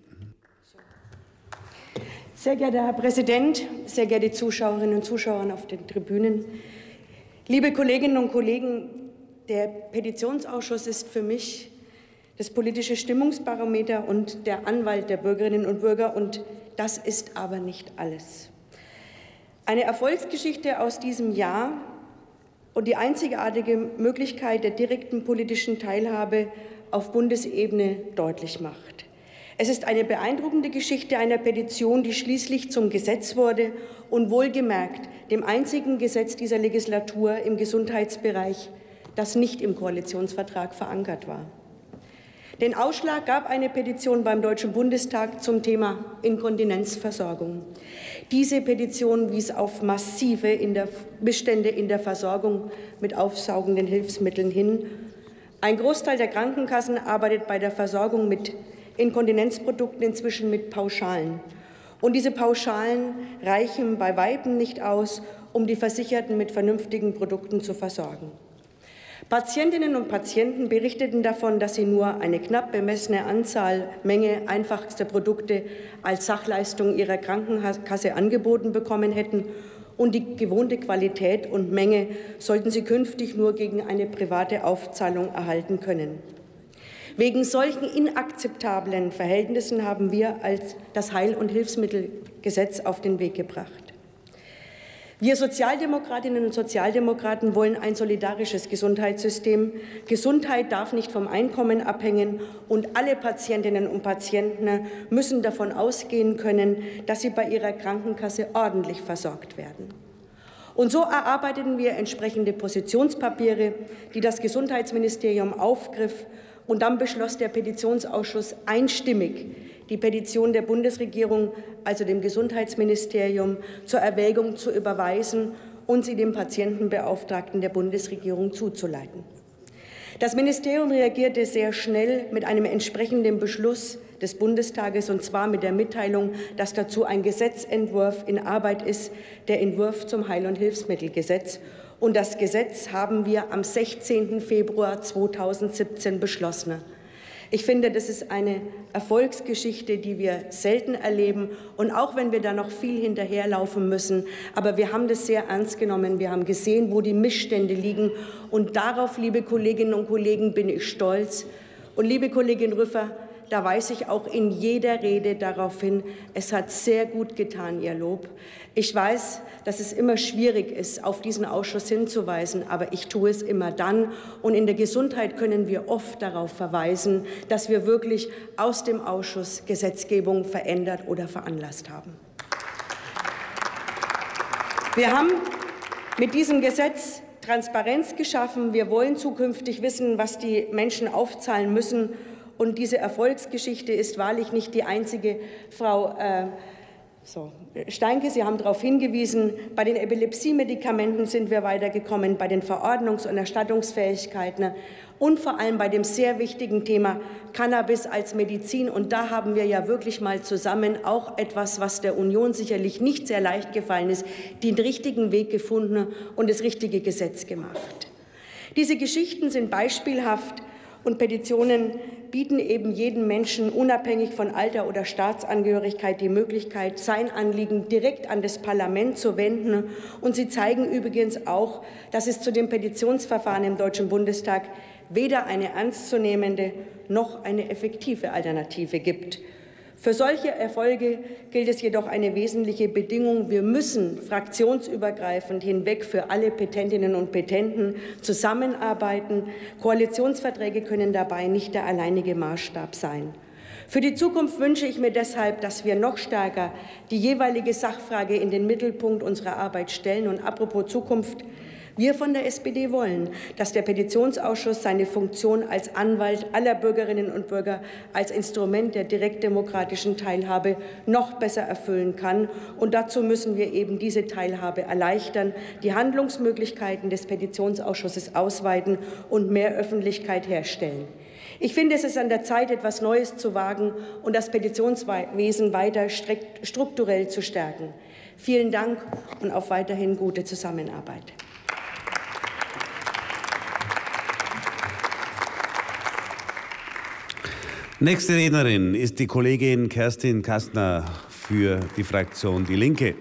Sehr geehrter Herr Präsident, sehr geehrte Zuschauerinnen und Zuschauer auf den Tribünen, liebe Kolleginnen und Kollegen, der Petitionsausschuss ist für mich das politische Stimmungsbarometer und der Anwalt der Bürgerinnen und Bürger. Und das ist aber nicht alles. Eine Erfolgsgeschichte aus diesem Jahr und die einzigartige Möglichkeit der direkten politischen Teilhabe auf Bundesebene deutlich macht. Es ist eine beeindruckende Geschichte einer Petition, die schließlich zum Gesetz wurde und wohlgemerkt dem einzigen Gesetz dieser Legislatur im Gesundheitsbereich, das nicht im Koalitionsvertrag verankert war. Den Ausschlag gab eine Petition beim Deutschen Bundestag zum Thema Inkontinenzversorgung. Diese Petition wies auf massive Missstände in der Versorgung mit aufsaugenden Hilfsmitteln hin. Ein Großteil der Krankenkassen arbeitet bei der Versorgung mit Inkontinenzprodukten inzwischen mit Pauschalen. Und diese Pauschalen reichen bei Weitem nicht aus, um die Versicherten mit vernünftigen Produkten zu versorgen. Patientinnen und Patienten berichteten davon, dass sie nur eine knapp bemessene Menge einfachster Produkte als Sachleistung ihrer Krankenkasse angeboten bekommen hätten. Und die gewohnte Qualität und Menge sollten sie künftig nur gegen eine private Aufzahlung erhalten können. Wegen solchen inakzeptablen Verhältnissen haben wir das Heil- und Hilfsmittelgesetz auf den Weg gebracht. Wir Sozialdemokratinnen und Sozialdemokraten wollen ein solidarisches Gesundheitssystem. Gesundheit darf nicht vom Einkommen abhängen, und alle Patientinnen und Patienten müssen davon ausgehen können, dass sie bei ihrer Krankenkasse ordentlich versorgt werden. Und so erarbeiteten wir entsprechende Positionspapiere, die das Gesundheitsministerium aufgriff, und dann beschloss der Petitionsausschuss einstimmig, die Petition der Bundesregierung, also dem Gesundheitsministerium, zur Erwägung zu überweisen und sie dem Patientenbeauftragten der Bundesregierung zuzuleiten. Das Ministerium reagierte sehr schnell mit einem entsprechenden Beschluss des Bundestages, und zwar mit der Mitteilung, dass dazu ein Gesetzentwurf in Arbeit ist, der Entwurf zum Heil- und Hilfsmittelgesetz. Und das Gesetz haben wir am 16. Februar 2017 beschlossen. Ich finde, das ist eine Erfolgsgeschichte, die wir selten erleben. Und auch wenn wir da noch viel hinterherlaufen müssen, aber wir haben das sehr ernst genommen. Wir haben gesehen, wo die Missstände liegen. Und darauf, liebe Kolleginnen und Kollegen, bin ich stolz. Und liebe Kollegin Rüffer, da weise ich auch in jeder Rede darauf hin, es hat sehr gut getan, Ihr Lob. Ich weiß, dass es immer schwierig ist, auf diesen Ausschuss hinzuweisen, aber ich tue es immer dann. Und in der Gesundheit können wir oft darauf verweisen, dass wir wirklich aus dem Ausschuss Gesetzgebung verändert oder veranlasst haben. Wir haben mit diesem Gesetz Transparenz geschaffen. Wir wollen zukünftig wissen, was die Menschen aufzahlen müssen. Und diese Erfolgsgeschichte ist wahrlich nicht die einzige. Frau Steinke, Sie haben darauf hingewiesen, bei den Epilepsiemedikamenten sind wir weitergekommen, bei den Verordnungs- und Erstattungsfähigkeiten und vor allem bei dem sehr wichtigen Thema Cannabis als Medizin. Und da haben wir ja wirklich mal zusammen auch etwas, was der Union sicherlich nicht sehr leicht gefallen ist, den richtigen Weg gefunden und das richtige Gesetz gemacht. Diese Geschichten sind beispielhaft. Und Petitionen bieten eben jedem Menschen unabhängig von Alter oder Staatsangehörigkeit die Möglichkeit, sein Anliegen direkt an das Parlament zu wenden. Und sie zeigen übrigens auch, dass es zu dem Petitionsverfahren im Deutschen Bundestag weder eine ernstzunehmende noch eine effektive Alternative gibt. Für solche Erfolge gilt es jedoch eine wesentliche Bedingung. Wir müssen fraktionsübergreifend hinweg für alle Petentinnen und Petenten zusammenarbeiten. Koalitionsverträge können dabei nicht der alleinige Maßstab sein. Für die Zukunft wünsche ich mir deshalb, dass wir noch stärker die jeweilige Sachfrage in den Mittelpunkt unserer Arbeit stellen. Und apropos Zukunft: Wir von der SPD wollen, dass der Petitionsausschuss seine Funktion als Anwalt aller Bürgerinnen und Bürger, als Instrument der direktdemokratischen Teilhabe noch besser erfüllen kann. Und dazu müssen wir eben diese Teilhabe erleichtern, die Handlungsmöglichkeiten des Petitionsausschusses ausweiten und mehr Öffentlichkeit herstellen. Ich finde, es ist an der Zeit, etwas Neues zu wagen und das Petitionswesen weiter strukturell zu stärken. Vielen Dank und auf weiterhin gute Zusammenarbeit. Nächste Rednerin ist die Kollegin Kerstin Kastner für die Fraktion Die Linke.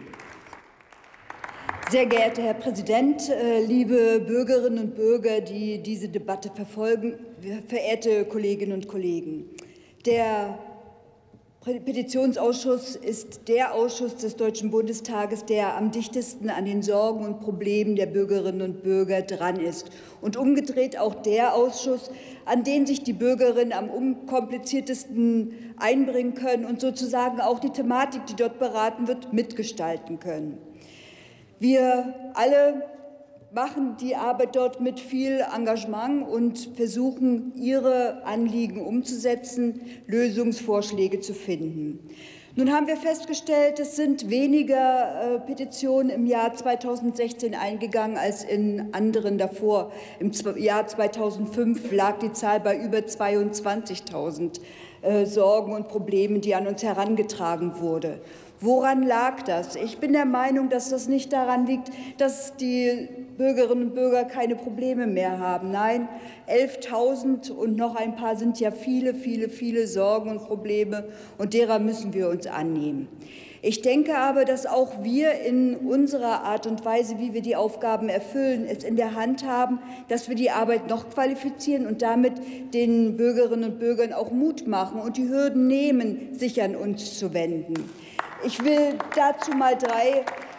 Sehr geehrter Herr Präsident, liebe Bürgerinnen und Bürger, die diese Debatte verfolgen, verehrte Kolleginnen und Kollegen. Der Petitionsausschuss ist der Ausschuss des Deutschen Bundestages, der am dichtesten an den Sorgen und Problemen der Bürgerinnen und Bürger dran ist. Und umgedreht auch der Ausschuss, an den sich die Bürgerinnen am unkompliziertesten einbringen können und sozusagen auch die Thematik, die dort beraten wird, mitgestalten können. Wir alle machen die Arbeit dort mit viel Engagement und versuchen, ihre Anliegen umzusetzen, Lösungsvorschläge zu finden. Nun haben wir festgestellt, es sind weniger Petitionen im Jahr 2016 eingegangen als in anderen davor. Im Jahr 2005 lag die Zahl bei über 22.000 Sorgen und Problemen, die an uns herangetragen wurde. Woran lag das? Ich bin der Meinung, dass das nicht daran liegt, dass die Bürgerinnen und Bürger keine Probleme mehr haben. Nein, 11.000 und noch ein paar sind ja viele, viele, viele Sorgen und Probleme, und derer müssen wir uns annehmen. Ich denke aber, dass auch wir in unserer Art und Weise, wie wir die Aufgaben erfüllen, es in der Hand haben, dass wir die Arbeit noch qualifizieren und damit den Bürgerinnen und Bürgern auch Mut machen und die Hürden nehmen, sich an uns zu wenden. Ich will dazu mal drei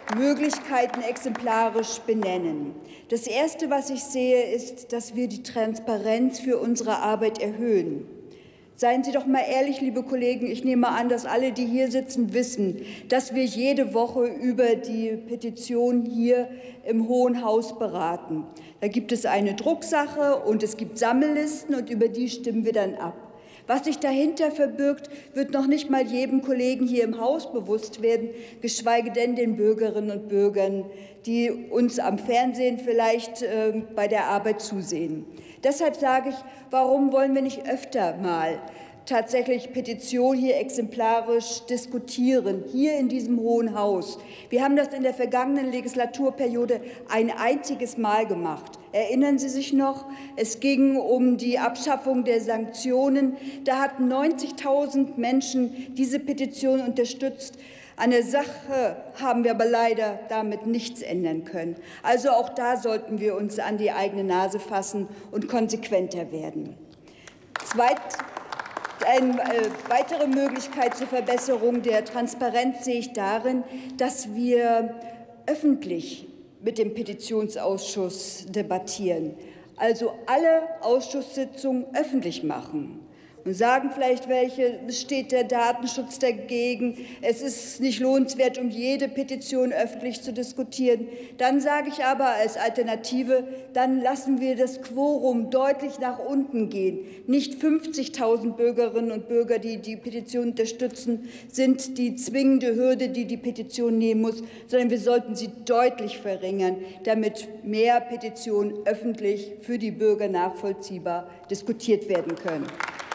Möglichkeiten exemplarisch benennen. Das Erste, was ich sehe, ist, dass wir die Transparenz für unsere Arbeit erhöhen. Seien Sie doch mal ehrlich, liebe Kollegen, ich nehme an, dass alle, die hier sitzen, wissen, dass wir jede Woche über die Petition hier im Hohen Haus beraten. Da gibt es eine Drucksache und es gibt Sammellisten und über die stimmen wir dann ab. Was sich dahinter verbirgt, wird noch nicht mal jedem Kollegen hier im Haus bewusst werden, geschweige denn den Bürgerinnen und Bürgern, die uns am Fernsehen vielleicht bei der Arbeit zusehen. Deshalb sage ich, warum wollen wir nicht öfter mal tatsächlich Petitionen hier exemplarisch diskutieren, hier in diesem Hohen Haus? Wir haben das in der vergangenen Legislaturperiode ein einziges Mal gemacht. Erinnern Sie sich noch? Es ging um die Abschaffung der Sanktionen. Da hatten 90.000 Menschen diese Petition unterstützt. An der Sache haben wir aber leider damit nichts ändern können. Also auch da sollten wir uns an die eigene Nase fassen und konsequenter werden. Eine weitere Möglichkeit zur Verbesserung der Transparenz sehe ich darin, dass wir öffentlich mit dem Petitionsausschuss debattieren, also alle Ausschusssitzungen öffentlich machen. Und sagen vielleicht welche, es steht der Datenschutz dagegen, es ist nicht lohnenswert, um jede Petition öffentlich zu diskutieren. Dann sage ich aber als Alternative, dann lassen wir das Quorum deutlich nach unten gehen. Nicht 50.000 Bürgerinnen und Bürger, die die Petition unterstützen, sind die zwingende Hürde, die die Petition nehmen muss, sondern wir sollten sie deutlich verringern, damit mehr Petitionen öffentlich für die Bürger nachvollziehbar diskutiert werden können.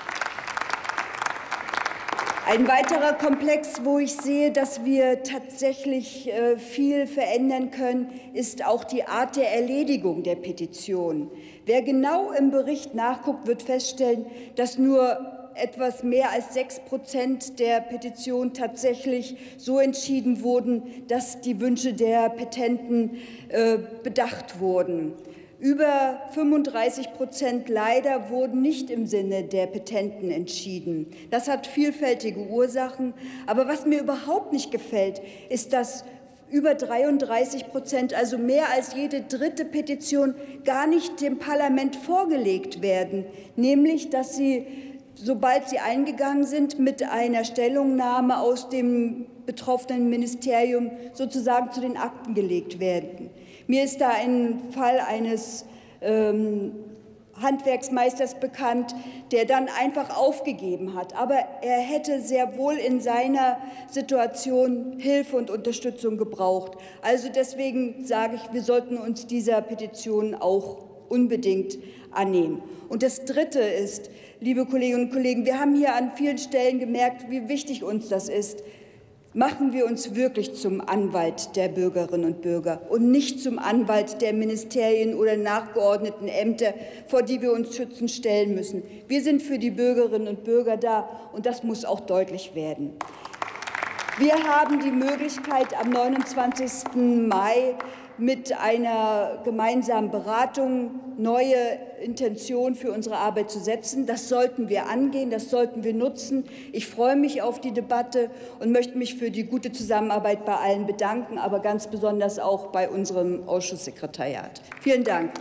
Ein weiterer Komplex, wo ich sehe, dass wir tatsächlich viel verändern können, ist auch die Art der Erledigung der Petition. Wer genau im Bericht nachguckt, wird feststellen, dass nur etwas mehr als 6% der Petitionen tatsächlich so entschieden wurden, dass die Wünsche der Petenten bedacht wurden. Über 35% leider wurden nicht im Sinne der Petenten entschieden. Das hat vielfältige Ursachen. Aber was mir überhaupt nicht gefällt, ist, dass über 33%, also mehr als jede dritte Petition, gar nicht dem Parlament vorgelegt werden. Nämlich, dass sie, sobald sie eingegangen sind, mit einer Stellungnahme aus dem betroffenen Ministerium sozusagen zu den Akten gelegt werden. Mir ist da ein Fall eines Handwerksmeisters bekannt, der dann einfach aufgegeben hat. Aber er hätte sehr wohl in seiner Situation Hilfe und Unterstützung gebraucht. Also deswegen sage ich, wir sollten uns dieser Petition auch unbedingt annehmen. Und das Dritte ist, liebe Kolleginnen und Kollegen, wir haben hier an vielen Stellen gemerkt, wie wichtig uns das ist. Machen wir uns wirklich zum Anwalt der Bürgerinnen und Bürger und nicht zum Anwalt der Ministerien oder nachgeordneten Ämter, vor die wir uns schützend stellen müssen. Wir sind für die Bürgerinnen und Bürger da, und das muss auch deutlich werden. Wir haben die Möglichkeit, am 29. Mai mit einer gemeinsamen Beratung neue Intentionen für unsere Arbeit zu setzen. Das sollten wir angehen, das sollten wir nutzen. Ich freue mich auf die Debatte und möchte mich für die gute Zusammenarbeit bei allen bedanken, aber ganz besonders auch bei unserem Ausschusssekretariat. Vielen Dank.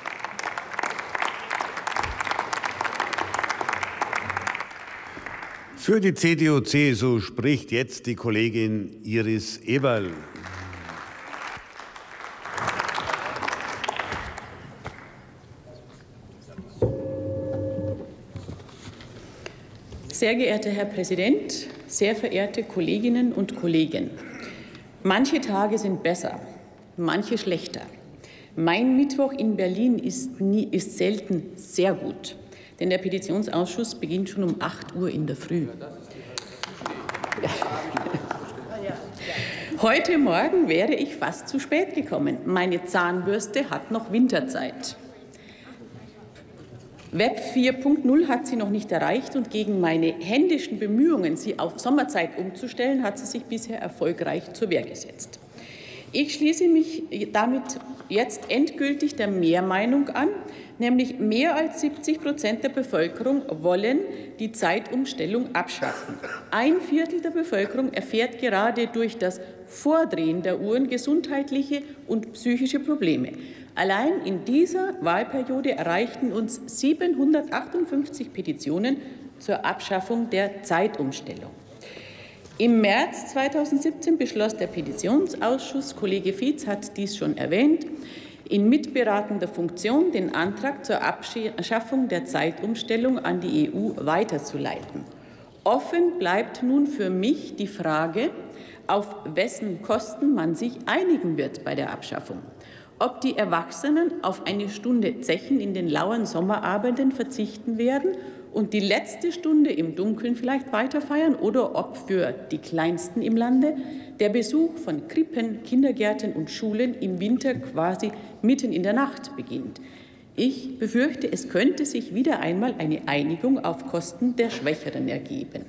Für die CDU-CSU spricht jetzt die Kollegin Iris Eberl. Sehr geehrter Herr Präsident, sehr verehrte Kolleginnen und Kollegen! Manche Tage sind besser, manche schlechter. Mein Mittwoch in Berlin ist selten sehr gut, denn der Petitionsausschuss beginnt schon um 8 Uhr in der Früh. Heute Morgen wäre ich fast zu spät gekommen. Meine Zahnbürste hat noch Winterzeit. Web 4.0 hat sie noch nicht erreicht, und gegen meine händischen Bemühungen, sie auf Sommerzeit umzustellen, hat sie sich bisher erfolgreich zur Wehr gesetzt. Ich schließe mich damit jetzt endgültig der Mehrmeinung an, nämlich mehr als 70% der Bevölkerung wollen die Zeitumstellung abschaffen. 1/4 der Bevölkerung erfährt gerade durch das Vordrehen der Uhren gesundheitliche und psychische Probleme. Allein in dieser Wahlperiode erreichten uns 758 Petitionen zur Abschaffung der Zeitumstellung. Im März 2017 beschloss der Petitionsausschuss, Kollege Fietz hat dies schon erwähnt, in mitberatender Funktion den Antrag zur Abschaffung der Zeitumstellung an die EU weiterzuleiten. Offen bleibt nun für mich die Frage, auf wessen Kosten man sich einigen wird bei der Abschaffung. Ob die Erwachsenen auf eine Stunde Zechen in den lauen Sommerabenden verzichten werden und die letzte Stunde im Dunkeln vielleicht weiterfeiern, oder ob für die Kleinsten im Lande der Besuch von Krippen, Kindergärten und Schulen im Winter quasi mitten in der Nacht beginnt. Ich befürchte, es könnte sich wieder einmal eine Einigung auf Kosten der Schwächeren ergeben.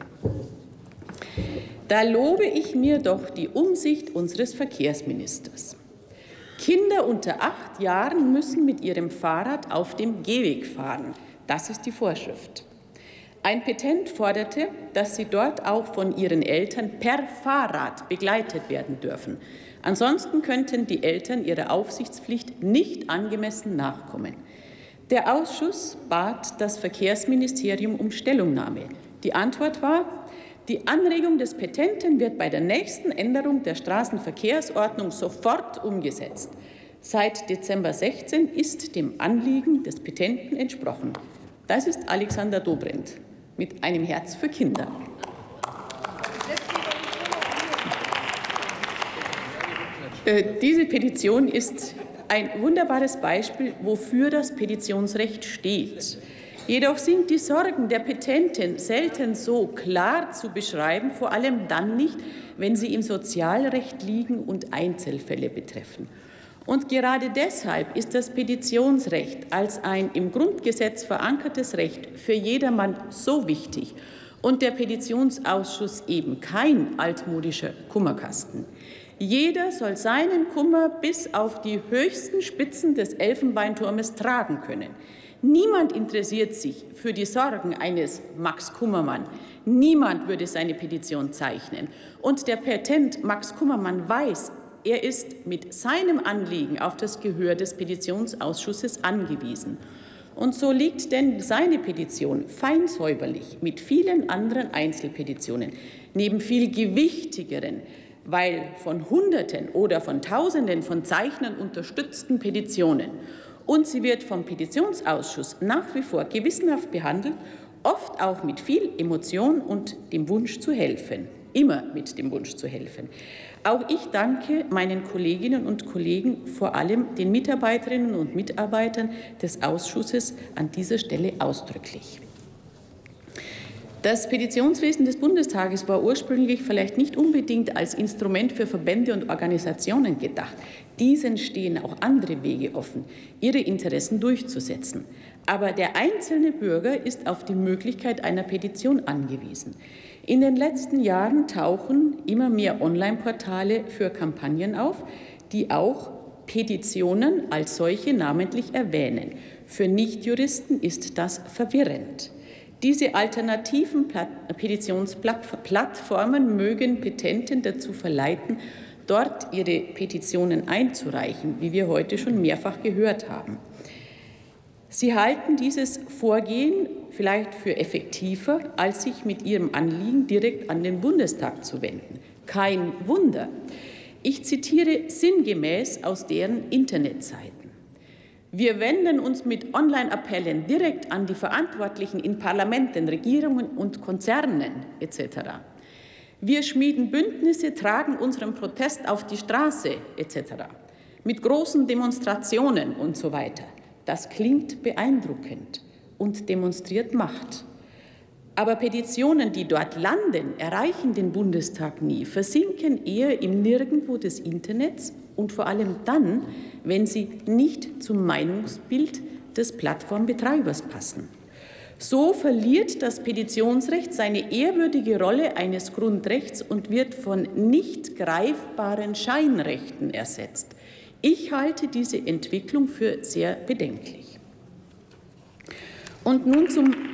Da lobe ich mir doch die Umsicht unseres Verkehrsministers. Kinder unter 8 Jahren müssen mit ihrem Fahrrad auf dem Gehweg fahren. Das ist die Vorschrift. Ein Petent forderte, dass sie dort auch von ihren Eltern per Fahrrad begleitet werden dürfen. Ansonsten könnten die Eltern ihrer Aufsichtspflicht nicht angemessen nachkommen. Der Ausschuss bat das Verkehrsministerium um Stellungnahme. Die Antwort war: Die Anregung des Petenten wird bei der nächsten Änderung der Straßenverkehrsordnung sofort umgesetzt. Seit Dezember 16 ist dem Anliegen des Petenten entsprochen. Das ist Alexander Dobrindt mit einem Herz für Kinder. Diese Petition ist ein wunderbares Beispiel, wofür das Petitionsrecht steht. Jedoch sind die Sorgen der Petenten selten so klar zu beschreiben, vor allem dann nicht, wenn sie im Sozialrecht liegen und Einzelfälle betreffen. Und gerade deshalb ist das Petitionsrecht als ein im Grundgesetz verankertes Recht für jedermann so wichtig und der Petitionsausschuss eben kein altmodischer Kummerkasten. Jeder soll seinen Kummer bis auf die höchsten Spitzen des Elfenbeinturmes tragen können. Niemand interessiert sich für die Sorgen eines Max Kummermann. Niemand würde seine Petition zeichnen. Und der Petent Max Kummermann weiß, er ist mit seinem Anliegen auf das Gehör des Petitionsausschusses angewiesen. Und so liegt denn seine Petition fein säuberlich mit vielen anderen Einzelpetitionen neben viel gewichtigeren, weil von Hunderten oder von Tausenden von Zeichnern unterstützten Petitionen. Und sie wird vom Petitionsausschuss nach wie vor gewissenhaft behandelt, oft auch mit viel Emotion und dem Wunsch zu helfen. Immer mit dem Wunsch zu helfen. Auch ich danke meinen Kolleginnen und Kollegen, vor allem den Mitarbeiterinnen und Mitarbeitern des Ausschusses, an dieser Stelle ausdrücklich. Das Petitionswesen des Bundestages war ursprünglich vielleicht nicht unbedingt als Instrument für Verbände und Organisationen gedacht. Diesen stehen auch andere Wege offen, ihre Interessen durchzusetzen. Aber der einzelne Bürger ist auf die Möglichkeit einer Petition angewiesen. In den letzten Jahren tauchen immer mehr Online-Portale für Kampagnen auf, die auch Petitionen als solche namentlich erwähnen. Für Nichtjuristen ist das verwirrend. Diese alternativen Petitionsplattformen mögen Petenten dazu verleiten, dort ihre Petitionen einzureichen, wie wir heute schon mehrfach gehört haben. Sie halten dieses Vorgehen vielleicht für effektiver, als sich mit ihrem Anliegen direkt an den Bundestag zu wenden. Kein Wunder. Ich zitiere sinngemäß aus deren Internetseiten. Wir wenden uns mit Online-Appellen direkt an die Verantwortlichen in Parlamenten, Regierungen und Konzernen etc. Wir schmieden Bündnisse, tragen unseren Protest auf die Straße etc. Mit großen Demonstrationen und so weiter. Das klingt beeindruckend und demonstriert Macht. Aber Petitionen, die dort landen, erreichen den Bundestag nie, versinken eher im Nirgendwo des Internets und vor allem dann, wenn sie nicht zum Meinungsbild des Plattformbetreibers passen. So verliert das Petitionsrecht seine ehrwürdige Rolle eines Grundrechts und wird von nicht greifbaren Scheinrechten ersetzt. Ich halte diese Entwicklung für sehr bedenklich. Und nun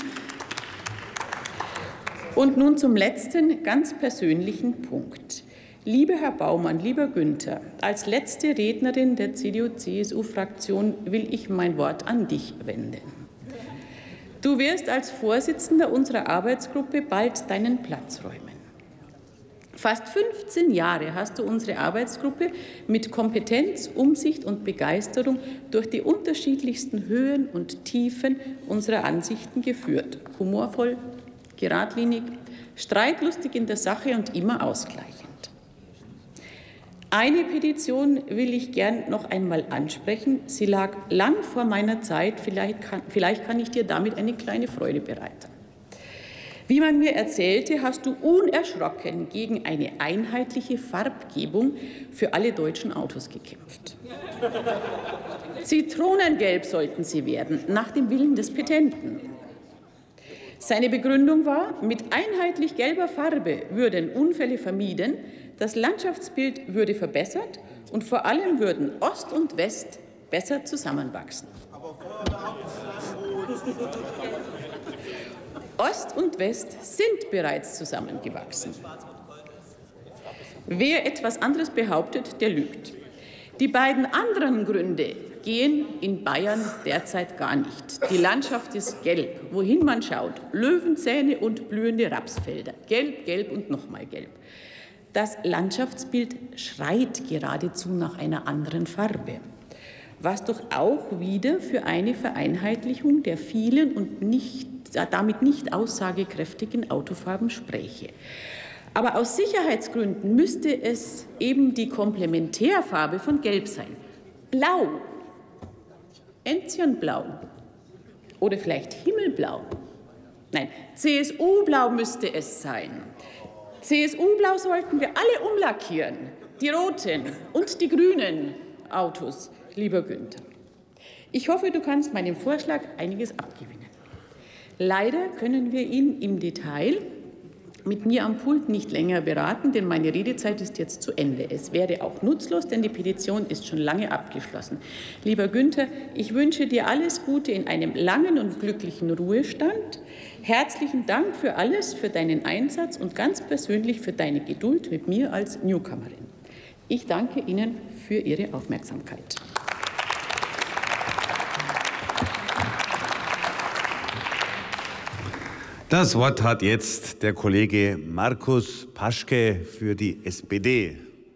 zum letzten, ganz persönlichen Punkt. Lieber Herr Baumann, lieber Günther, als letzte Rednerin der CDU-CSU-Fraktion will ich mein Wort an dich wenden. Du wirst als Vorsitzender unserer Arbeitsgruppe bald deinen Platz räumen. Fast 15 Jahre hast du unsere Arbeitsgruppe mit Kompetenz, Umsicht und Begeisterung durch die unterschiedlichsten Höhen und Tiefen unserer Ansichten geführt. Humorvoll, geradlinig, streitlustig in der Sache und immer ausgleichend. Eine Petition will ich gern noch einmal ansprechen. Sie lag lang vor meiner Zeit. Vielleicht kann ich dir damit eine kleine Freude bereiten. Wie man mir erzählte, hast du unerschrocken gegen eine einheitliche Farbgebung für alle deutschen Autos gekämpft. Zitronengelb sollten sie werden, nach dem Willen des Petenten. Seine Begründung war, mit einheitlich gelber Farbe würden Unfälle vermieden, das Landschaftsbild würde verbessert und vor allem würden Ost und West besser zusammenwachsen. Ost und West sind bereits zusammengewachsen. Wer etwas anderes behauptet, der lügt. Die beiden anderen Gründe gehen in Bayern derzeit gar nicht. Die Landschaft ist gelb, wohin man schaut. Löwenzähne und blühende Rapsfelder. Gelb, gelb und nochmal gelb. Das Landschaftsbild schreit geradezu nach einer anderen Farbe, was doch auch wieder für eine Vereinheitlichung der vielen und damit nicht aussagekräftigen Autofarben spräche. Aber aus Sicherheitsgründen müsste es eben die Komplementärfarbe von Gelb sein. Blau, Enzianblau oder vielleicht Himmelblau. Nein, CSU-Blau müsste es sein. CSU-Blau sollten wir alle umlackieren, die roten und die grünen Autos, lieber Günther. Ich hoffe, du kannst meinem Vorschlag einiges abgewinnen. Leider können wir ihn im Detail mit mir am Pult nicht länger beraten, denn meine Redezeit ist jetzt zu Ende. Es wäre auch nutzlos, denn die Petition ist schon lange abgeschlossen. Lieber Günther, ich wünsche dir alles Gute in einem langen und glücklichen Ruhestand. Herzlichen Dank für alles, für deinen Einsatz und ganz persönlich für deine Geduld mit mir als Newcomerin. Ich danke Ihnen für Ihre Aufmerksamkeit. Das Wort hat jetzt der Kollege Markus Paschke für die SPD.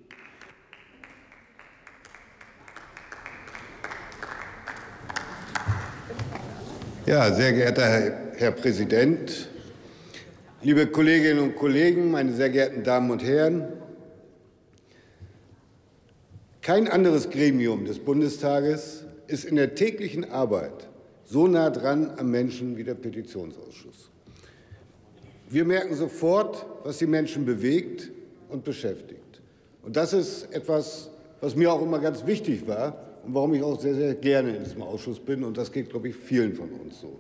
Ja, sehr geehrter Herr Präsident, liebe Kolleginnen und Kollegen, meine sehr geehrten Damen und Herren! Kein anderes Gremium des Bundestages ist in der täglichen Arbeit so nah dran am Menschen wie der Petitionsausschuss. Wir merken sofort, was die Menschen bewegt und beschäftigt. Und das ist etwas, was mir auch immer ganz wichtig war und warum ich auch sehr, sehr gerne in diesem Ausschuss bin. Und das geht, glaube ich, vielen von uns so.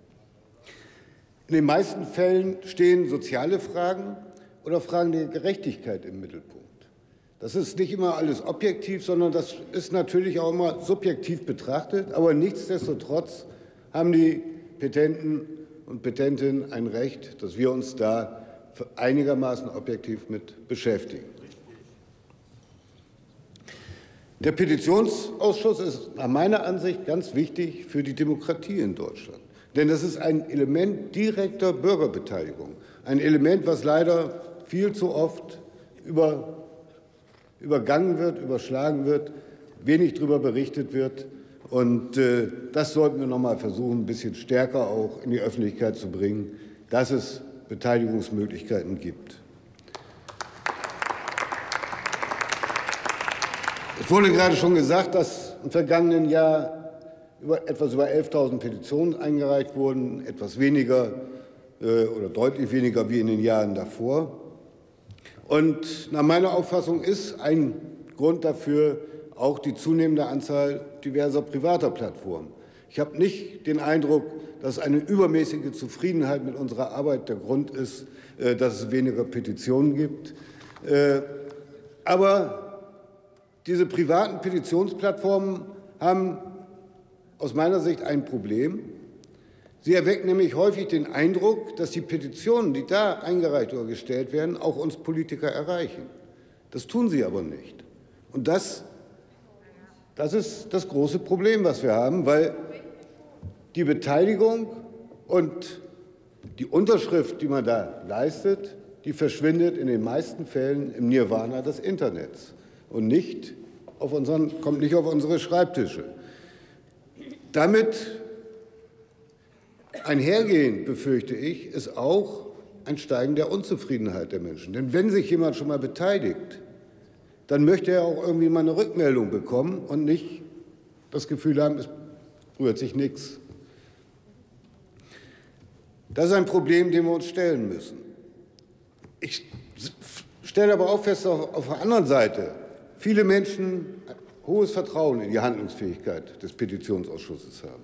In den meisten Fällen stehen soziale Fragen oder Fragen der Gerechtigkeit im Mittelpunkt. Das ist nicht immer alles objektiv, sondern das ist natürlich auch immer subjektiv betrachtet. Aber nichtsdestotrotz haben die Petenten und Petentinnen ein Recht, dass wir uns da einigermaßen objektiv mit beschäftigen. Der Petitionsausschuss ist nach meiner Ansicht ganz wichtig für die Demokratie in Deutschland. Denn das ist ein Element direkter Bürgerbeteiligung. Ein Element, was leider viel zu oft übergangen wird, überschlagen wird, wenig darüber berichtet wird. Und das sollten wir noch mal versuchen, ein bisschen stärker auch in die Öffentlichkeit zu bringen, dass es Beteiligungsmöglichkeiten gibt. Es wurde gerade schon gesagt, dass im vergangenen Jahr etwas über 11.000 Petitionen eingereicht wurden, etwas weniger oder deutlich weniger wie in den Jahren davor. Und nach meiner Auffassung ist ein Grund dafür auch die zunehmende Anzahl diverser privater Plattformen. Ich habe nicht den Eindruck, dass eine übermäßige Zufriedenheit mit unserer Arbeit der Grund ist, dass es weniger Petitionen gibt. Aber diese privaten Petitionsplattformen haben aus meiner Sicht ein Problem, Sie erwecken nämlich häufig den Eindruck, dass die Petitionen, die da eingereicht oder gestellt werden, auch uns Politiker erreichen. Das tun sie aber nicht. Und das ist das große Problem, was wir haben, weil die Beteiligung und die Unterschrift, die man da leistet, die verschwindet in den meisten Fällen im Nirvana des Internets und kommt nicht auf unsere Schreibtische. Damit einhergehend, befürchte ich, ist auch ein Steigen der Unzufriedenheit der Menschen. Denn wenn sich jemand schon mal beteiligt, dann möchte er auch irgendwie mal eine Rückmeldung bekommen und nicht das Gefühl haben, es rührt sich nichts. Das ist ein Problem, dem wir uns stellen müssen. Ich stelle aber auch fest, auf der anderen Seite, viele Menschen hohes Vertrauen in die Handlungsfähigkeit des Petitionsausschusses haben.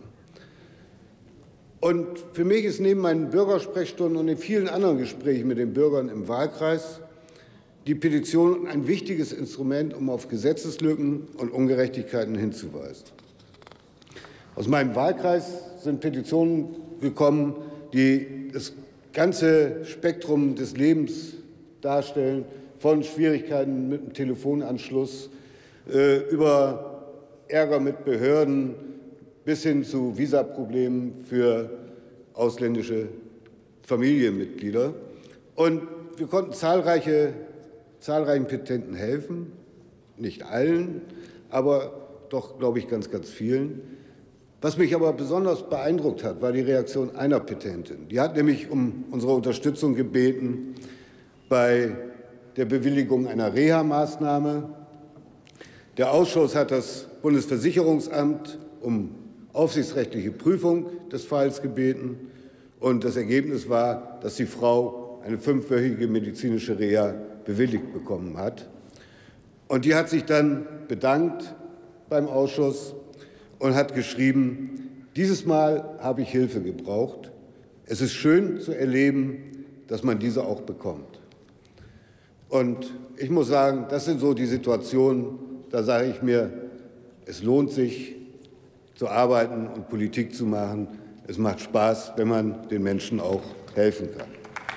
Und für mich ist neben meinen Bürgersprechstunden und den vielen anderen Gesprächen mit den Bürgern im Wahlkreis die Petition ein wichtiges Instrument, um auf Gesetzeslücken und Ungerechtigkeiten hinzuweisen. Aus meinem Wahlkreis sind Petitionen gekommen, die das ganze Spektrum des Lebens darstellen, von Schwierigkeiten mit dem Telefonanschluss über Ärger mit Behörden bis hin zu Visaproblemen für ausländische Familienmitglieder. Und wir konnten zahlreichen Petenten helfen, nicht allen, aber doch, glaube ich, ganz, ganz vielen. Was mich aber besonders beeindruckt hat, war die Reaktion einer Petentin. Die hat nämlich um unsere Unterstützung gebeten bei der Bewilligung einer Reha-Maßnahme. Der Ausschuss hat das Bundesversicherungsamt um aufsichtsrechtliche Prüfung des Falls gebeten. Und das Ergebnis war, dass die Frau eine 5-wöchige medizinische Reha bewilligt bekommen hat. Und die hat sich dann bedankt beim Ausschuss und hat geschrieben, dieses Mal habe ich Hilfe gebraucht. Es ist schön zu erleben, dass man diese auch bekommt. Und ich muss sagen, das sind so die Situationen, da sage ich mir, es lohnt sich zu arbeiten und Politik zu machen. Es macht Spaß, wenn man den Menschen auch helfen kann.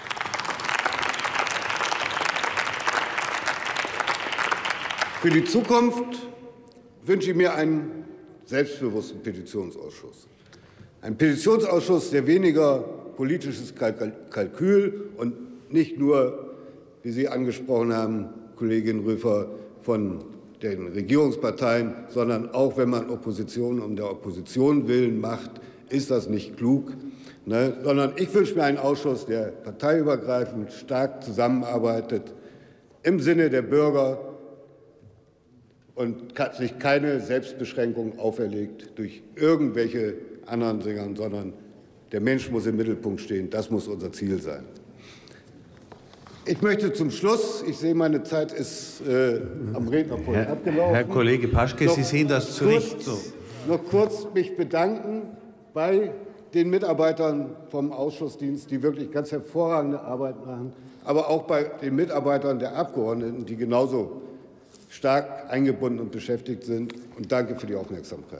Für die Zukunft wünsche ich mir einen selbstbewussten Petitionsausschuss. Ein Petitionsausschuss, der weniger politisches Kalkül und nicht nur, wie Sie angesprochen haben, Kollegin Rüffer, von den Regierungsparteien, sondern auch, wenn man Opposition um der Opposition willen macht, ist das nicht klug. Sondern ich wünsche mir einen Ausschuss, der parteiübergreifend stark zusammenarbeitet, im Sinne der Bürger und sich keine Selbstbeschränkung auferlegt durch irgendwelche anderen Dinge, sondern der Mensch muss im Mittelpunkt stehen. Das muss unser Ziel sein. Ich möchte zum Schluss, ich sehe, meine Zeit ist am Rednerpult abgelaufen. Herr Kollege Paschke, Sie sehen das zu Recht so. Noch kurz mich bedanken bei den Mitarbeitern vom Ausschussdienst, die wirklich ganz hervorragende Arbeit machen, aber auch bei den Mitarbeitern der Abgeordneten, die genauso stark eingebunden und beschäftigt sind. Und danke für die Aufmerksamkeit.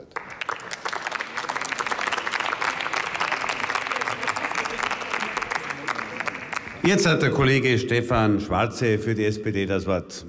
Jetzt hat der Kollege Stefan Schwarze für die SPD das Wort.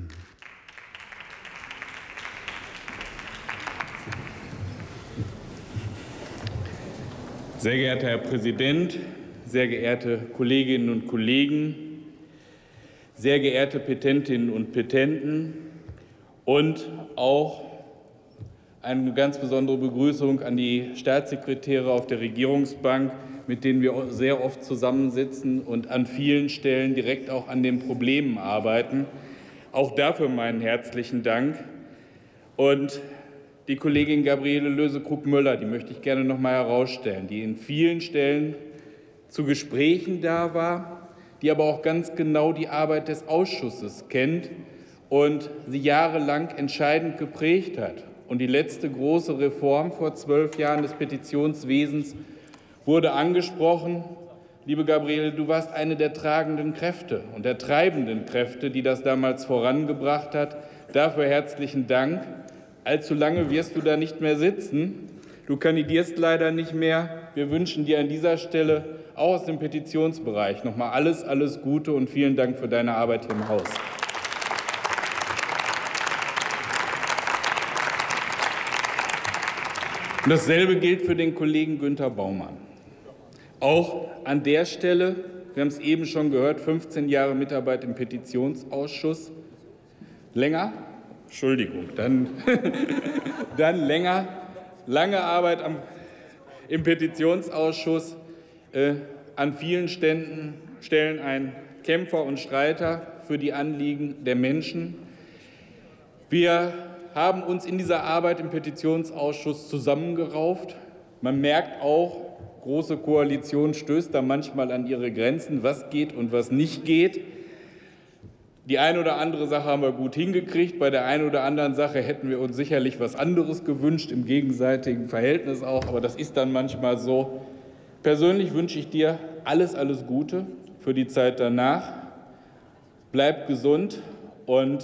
Sehr geehrter Herr Präsident, sehr geehrte Kolleginnen und Kollegen, sehr geehrte Petentinnen und Petenten und auch eine ganz besondere Begrüßung an die Staatssekretäre auf der Regierungsbank, mit denen wir sehr oft zusammensitzen und an vielen Stellen direkt auch an den Problemen arbeiten. Auch dafür meinen herzlichen Dank. Und die Kollegin Gabriele Löse-Krug-Müller, die möchte ich gerne noch mal herausstellen, die in vielen Stellen zu Gesprächen da war, die aber auch ganz genau die Arbeit des Ausschusses kennt und sie jahrelang entscheidend geprägt hat. Und die letzte große Reform vor 12 Jahren des Petitionswesens wurde angesprochen. Liebe Gabriele, du warst eine der tragenden Kräfte und der treibenden Kräfte, die das damals vorangebracht hat. Dafür herzlichen Dank. Allzu lange wirst du da nicht mehr sitzen. Du kandidierst leider nicht mehr. wir wünschen dir an dieser Stelle auch aus dem Petitionsbereich noch mal alles Gute und vielen Dank für deine Arbeit hier im Haus. Und dasselbe gilt für den Kollegen Günther Baumann. Auch an der Stelle, wir haben es eben schon gehört, 15 Jahre Mitarbeit im Petitionsausschuss. Länger? Entschuldigung, dann länger. Lange Arbeit im Petitionsausschuss. An vielen Stellen ein Kämpfer und Streiter für die Anliegen der Menschen. Wir haben uns in dieser Arbeit im Petitionsausschuss zusammengerauft. Man merkt auch, Große Koalition stößt da manchmal an ihre Grenzen, was geht und was nicht geht. Die eine oder andere Sache haben wir gut hingekriegt. Bei der einen oder anderen Sache hätten wir uns sicherlich was anderes gewünscht, im gegenseitigen Verhältnis auch. Aber das ist dann manchmal so. Persönlich wünsche ich dir alles Gute für die Zeit danach. Bleib gesund und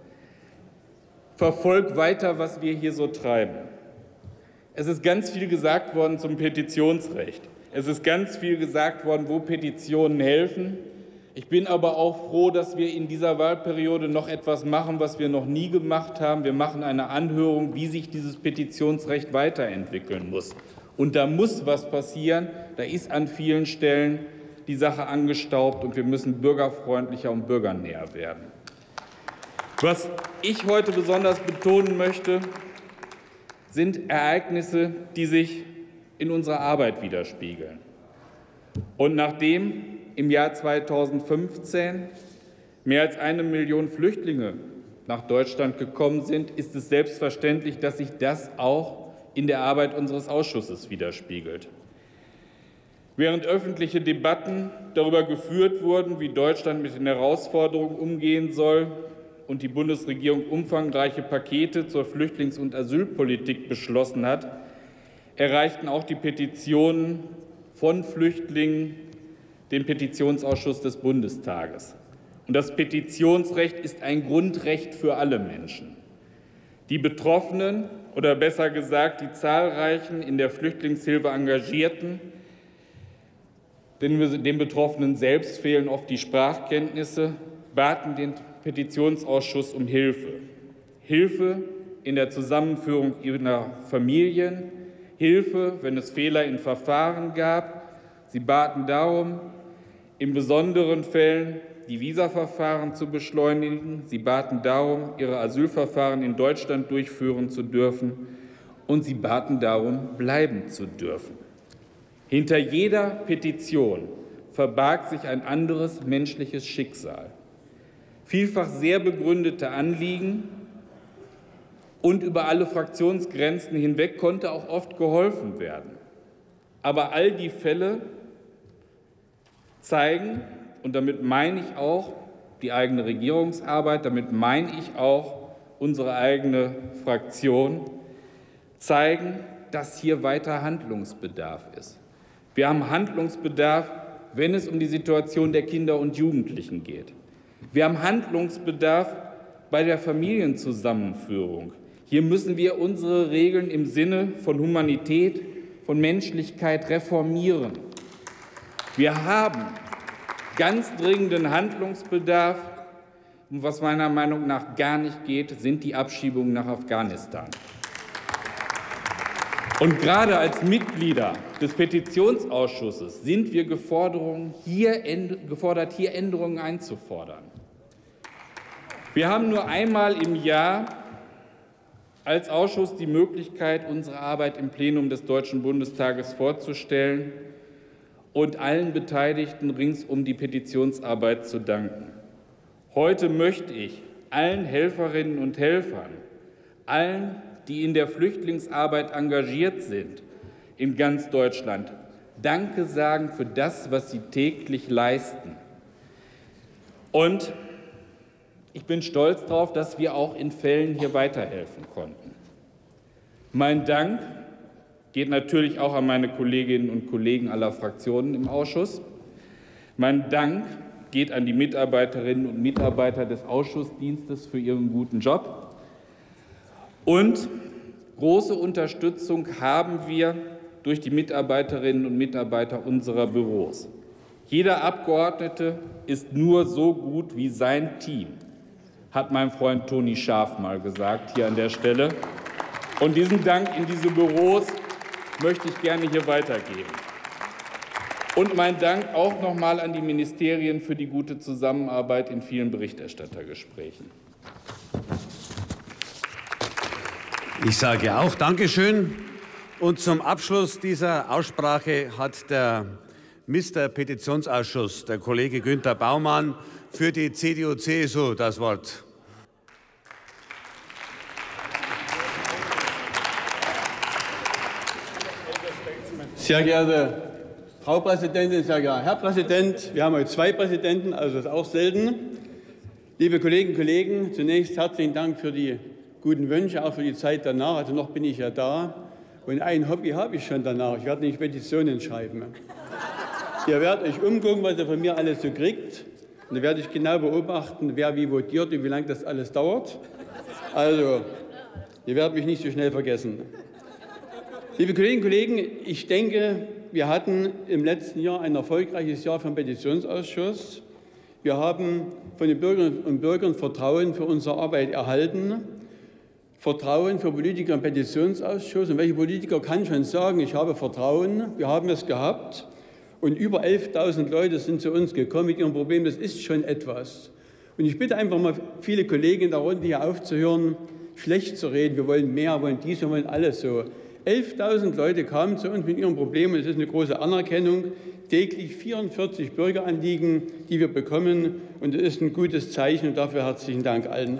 verfolg weiter, was wir hier so treiben. Es ist ganz viel gesagt worden zum Petitionsrecht. Es ist ganz viel gesagt worden, wo Petitionen helfen. Ich bin aber auch froh, dass wir in dieser Wahlperiode noch etwas machen, was wir noch nie gemacht haben. Wir machen eine Anhörung, wie sich dieses Petitionsrecht weiterentwickeln muss. Und da muss was passieren. Da ist an vielen Stellen die Sache angestaubt und wir müssen bürgerfreundlicher und bürgernäher werden. Was ich heute besonders betonen möchte, sind Ereignisse, die sich in unserer Arbeit widerspiegeln. Und nachdem im Jahr 2015 mehr als 1 Million Flüchtlinge nach Deutschland gekommen sind, ist es selbstverständlich, dass sich das auch in der Arbeit unseres Ausschusses widerspiegelt. Während öffentliche Debatten darüber geführt wurden, wie Deutschland mit den Herausforderungen umgehen soll, und die Bundesregierung umfangreiche Pakete zur Flüchtlings- und Asylpolitik beschlossen hat, erreichten auch die Petitionen von Flüchtlingen den Petitionsausschuss des Bundestages. Und das Petitionsrecht ist ein Grundrecht für alle Menschen. Die Betroffenen, oder besser gesagt die zahlreichen in der Flüchtlingshilfe Engagierten, den Betroffenen selbst fehlen oft die Sprachkenntnisse, baten den Petitionsausschuss um Hilfe. Hilfe in der Zusammenführung ihrer Familien, Hilfe, wenn es Fehler in Verfahren gab. Sie baten darum, in besonderen Fällen die Visaverfahren zu beschleunigen. Sie baten darum, ihre Asylverfahren in Deutschland durchführen zu dürfen. Und sie baten darum, bleiben zu dürfen. Hinter jeder Petition verbarg sich ein anderes menschliches Schicksal. Vielfach sehr begründete Anliegen, und über alle Fraktionsgrenzen hinweg konnte auch oft geholfen werden. Aber all die Fälle zeigen, und damit meine ich auch die eigene Regierungsarbeit, damit meine ich auch unsere eigene Fraktion, zeigen, dass hier weiter Handlungsbedarf ist. Wir haben Handlungsbedarf, wenn es um die Situation der Kinder und Jugendlichen geht. Wir haben Handlungsbedarf bei der Familienzusammenführung. Hier müssen wir unsere Regeln im Sinne von Humanität, von Menschlichkeit reformieren. Wir haben ganz dringenden Handlungsbedarf. Und was meiner Meinung nach gar nicht geht, sind die Abschiebungen nach Afghanistan. Und gerade als Mitglieder des Petitionsausschusses sind wir gefordert, hier Änderungen einzufordern. Wir haben nur einmal im Jahr als Ausschuss die Möglichkeit, unsere Arbeit im Plenum des Deutschen Bundestages vorzustellen und allen Beteiligten rings um die Petitionsarbeit zu danken. Heute möchte ich allen Helferinnen und Helfern, allen, die in der Flüchtlingsarbeit engagiert sind, in ganz Deutschland, Danke sagen für das, was sie täglich leisten. Und ich bin stolz darauf, dass wir auch in Fällen hier weiterhelfen konnten. Mein Dank geht natürlich auch an meine Kolleginnen und Kollegen aller Fraktionen im Ausschuss. Mein Dank geht an die Mitarbeiterinnen und Mitarbeiter des Ausschussdienstes für ihren guten Job. Und große Unterstützung haben wir durch die Mitarbeiterinnen und Mitarbeiter unserer Büros. Jeder Abgeordnete ist nur so gut wie sein Team, hat mein Freund Toni Schaaf mal gesagt, hier an der Stelle. Und diesen Dank in diese Büros möchte ich gerne hier weitergeben. Und mein Dank auch noch mal an die Ministerien für die gute Zusammenarbeit in vielen Berichterstattergesprächen. Ich sage auch Dankeschön. Und zum Abschluss dieser Aussprache hat der Petitionsausschuss, der Kollege Günther Baumann, für die CDU-CSU das Wort. Sehr geehrte Frau Präsidentin, sehr geehrter Herr Präsident, wir haben heute zwei Präsidenten, also das ist auch selten. Liebe Kolleginnen und Kollegen, zunächst herzlichen Dank für die guten Wünsche, auch für die Zeit danach. Also noch bin ich ja da. Und ein Hobby habe ich schon danach. Ich werde nämlich Petitionen schreiben. Ihr werdet euch umgucken, was ihr von mir alles so kriegt. Und dann werde ich genau beobachten, wer wie votiert und wie lange das alles dauert. Also, ihr werdet mich nicht so schnell vergessen. Liebe Kolleginnen und Kollegen, ich denke, wir hatten im letzten Jahr ein erfolgreiches Jahr für den Petitionsausschuss. Wir haben von den Bürgerinnen und Bürgern Vertrauen für unsere Arbeit erhalten. Vertrauen für Politiker im Petitionsausschuss. Und welche Politiker kann schon sagen, ich habe Vertrauen? Wir haben es gehabt. Und über 11.000 Leute sind zu uns gekommen mit ihrem Problem. Das ist schon etwas. Und ich bitte einfach mal viele Kollegen in der Runde hier aufzuhören, schlecht zu reden. Wir wollen mehr, wollen dies, wir wollen alles so. 11.000 Leute kamen zu uns mit ihrem Problem. Und es ist eine große Anerkennung. Täglich 44 Bürgeranliegen, die wir bekommen. Und das ist ein gutes Zeichen. Und dafür herzlichen Dank allen.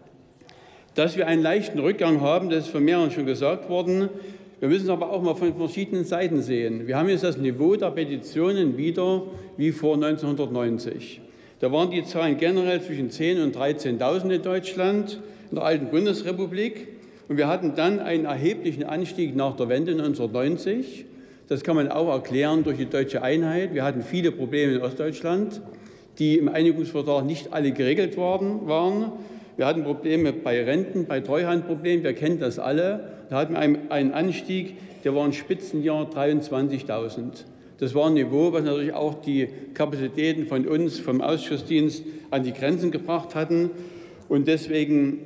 Dass wir einen leichten Rückgang haben, das ist von mehreren schon gesagt worden. Wir müssen es aber auch mal von verschiedenen Seiten sehen. Wir haben jetzt das Niveau der Petitionen wieder wie vor 1990. Da waren die Zahlen generell zwischen 10.000 und 13.000 in Deutschland, in der alten Bundesrepublik. Und wir hatten dann einen erheblichen Anstieg nach der Wende 1990. Das kann man auch erklären durch die deutsche Einheit. Wir hatten viele Probleme in Ostdeutschland, die im Einigungsvertrag nicht alle geregelt waren. Wir hatten Probleme bei Renten, bei Treuhandproblemen, wir kennen das alle. Da hatten wir einen Anstieg, der war im Spitzenjahr 23.000. Das war ein Niveau, was natürlich auch die Kapazitäten von uns, vom Ausschussdienst, an die Grenzen gebracht hatten. Und deswegen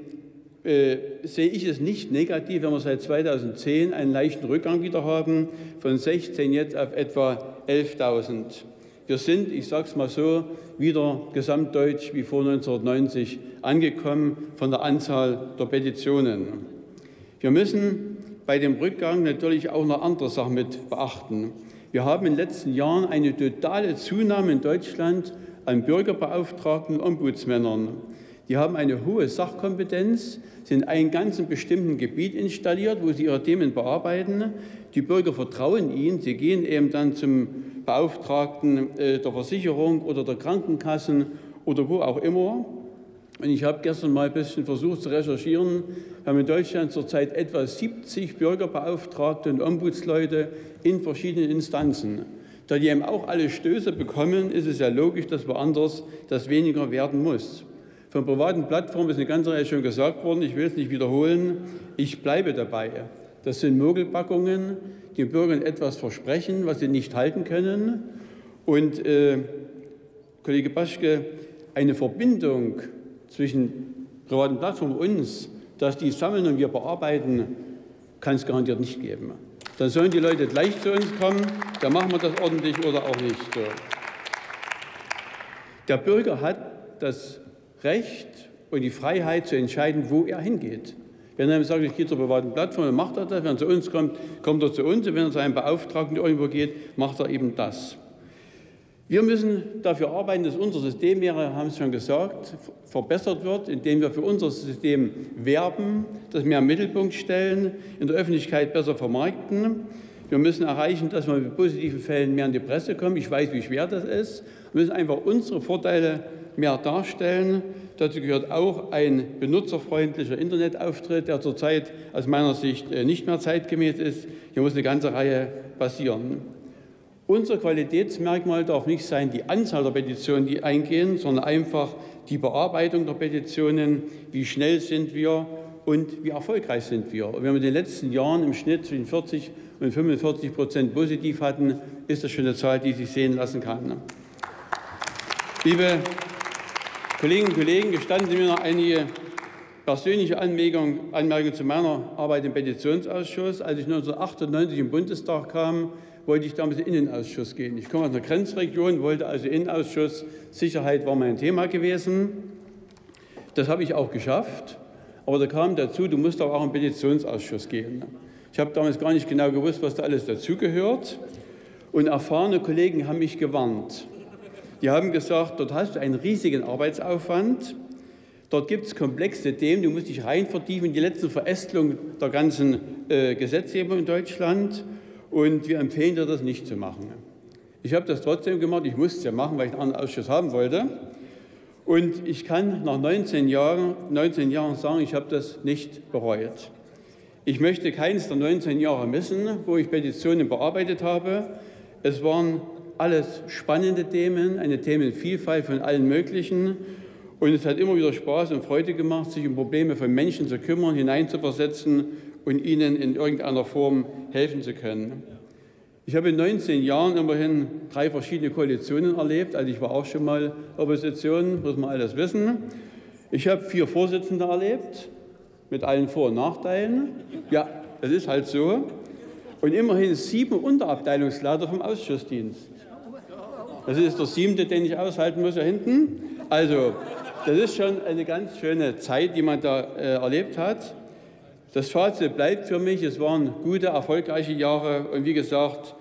sehe ich es nicht negativ, wenn wir seit 2010 einen leichten Rückgang wieder haben, von 16 jetzt auf etwa 11.000. Wir sind, ich sage es mal so, wieder gesamtdeutsch wie vor 1990 angekommen von der Anzahl der Petitionen. Wir müssen bei dem Rückgang natürlich auch noch andere Sachen mit beachten. Wir haben in den letzten Jahren eine totale Zunahme in Deutschland an Bürgerbeauftragten und Ombudsmännern. Die haben eine hohe Sachkompetenz, sind in einem ganz bestimmten Gebiet installiert, wo sie ihre Themen bearbeiten. Die Bürger vertrauen ihnen, sie gehen eben dann zum Beauftragten der Versicherung oder der Krankenkassen oder wo auch immer. Und ich habe gestern mal ein bisschen versucht zu recherchieren. Wir haben in Deutschland zurzeit etwa 70 Bürgerbeauftragte und Ombudsleute in verschiedenen Instanzen. Da die eben auch alle Stöße bekommen, ist es ja logisch, dass woanders das weniger werden muss. Von privaten Plattformen ist eine ganze Reihe schon gesagt worden. Ich will es nicht wiederholen. Ich bleibe dabei. Das sind Mogelpackungen, die den Bürgern etwas versprechen, was sie nicht halten können. Und Kollege Paschke, eine Verbindung zwischen privaten Plattformen und uns, dass die sammeln und wir bearbeiten, kann es garantiert nicht geben. Dann sollen die Leute gleich zu uns kommen, dann machen wir das ordentlich oder auch nicht. So. Der Bürger hat das Recht und die Freiheit zu entscheiden, wo er hingeht. Wenn er sagt, ich gehe zur privaten Plattform, dann macht er das. Wenn er zu uns kommt, kommt er zu uns. Und wenn er zu einem Beauftragten irgendwo geht, macht er eben das. Wir müssen dafür arbeiten, dass unser System, wir haben es schon gesagt, verbessert wird, indem wir für unser System werben, das mehr im Mittelpunkt stellen, in der Öffentlichkeit besser vermarkten. Wir müssen erreichen, dass wir mit positiven Fällen mehr in die Presse kommen. Ich weiß, wie schwer das ist. Wir müssen einfach unsere Vorteile mehr darstellen. Dazu gehört auch ein benutzerfreundlicher Internetauftritt, der zurzeit aus meiner Sicht nicht mehr zeitgemäß ist. Hier muss eine ganze Reihe passieren. Unser Qualitätsmerkmal darf nicht sein die Anzahl der Petitionen, die eingehen, sondern einfach die Bearbeitung der Petitionen. Wie schnell sind wir und wie erfolgreich sind wir? Und wir haben in den letzten Jahren im Schnitt zwischen 40 und 45% positiv hatten, ist das schon eine Zahl, die sich sehen lassen kann. Liebe Kolleginnen und Kollegen, gestatten Sie mir noch einige persönliche Anmerkungen zu meiner Arbeit im Petitionsausschuss. Als ich 1998 im Bundestag kam, wollte ich damals in den Innenausschuss gehen. Ich komme aus einer Grenzregion, wollte also Innenausschuss. Sicherheit war mein Thema gewesen. Das habe ich auch geschafft. Aber da kam dazu, du musst auch in den Petitionsausschuss gehen. Ich habe damals gar nicht genau gewusst, was da alles dazugehört. Und erfahrene Kollegen haben mich gewarnt. Die haben gesagt, dort hast du einen riesigen Arbeitsaufwand. Dort gibt es komplexe Themen, du musst dich rein vertiefen in die letzte Verästelung der ganzen Gesetzgebung in Deutschland. Und wir empfehlen dir, das nicht zu machen. Ich habe das trotzdem gemacht. Ich musste es ja machen, weil ich einen anderen Ausschuss haben wollte. Und ich kann nach 19 Jahren sagen, ich habe das nicht bereut. Ich möchte keines der 19 Jahre missen, wo ich Petitionen bearbeitet habe. Es waren alles spannende Themen, eine Themenvielfalt von allen möglichen. Und es hat immer wieder Spaß und Freude gemacht, sich um Probleme von Menschen zu kümmern, hineinzuversetzen und ihnen in irgendeiner Form helfen zu können. Ich habe in 19 Jahren immerhin 3 verschiedene Koalitionen erlebt. Also ich war auch schon mal Opposition, muss man alles wissen. Ich habe 4 Vorsitzende erlebt, mit allen Vor- und Nachteilen. Ja, das ist halt so. Und immerhin 7 Unterabteilungsleiter vom Ausschussdienst. Das ist der 7., den ich aushalten muss, da hinten. Also, das ist schon eine ganz schöne Zeit, die man da erlebt hat. Das Fazit bleibt für mich, es waren gute, erfolgreiche Jahre. Und wie gesagt,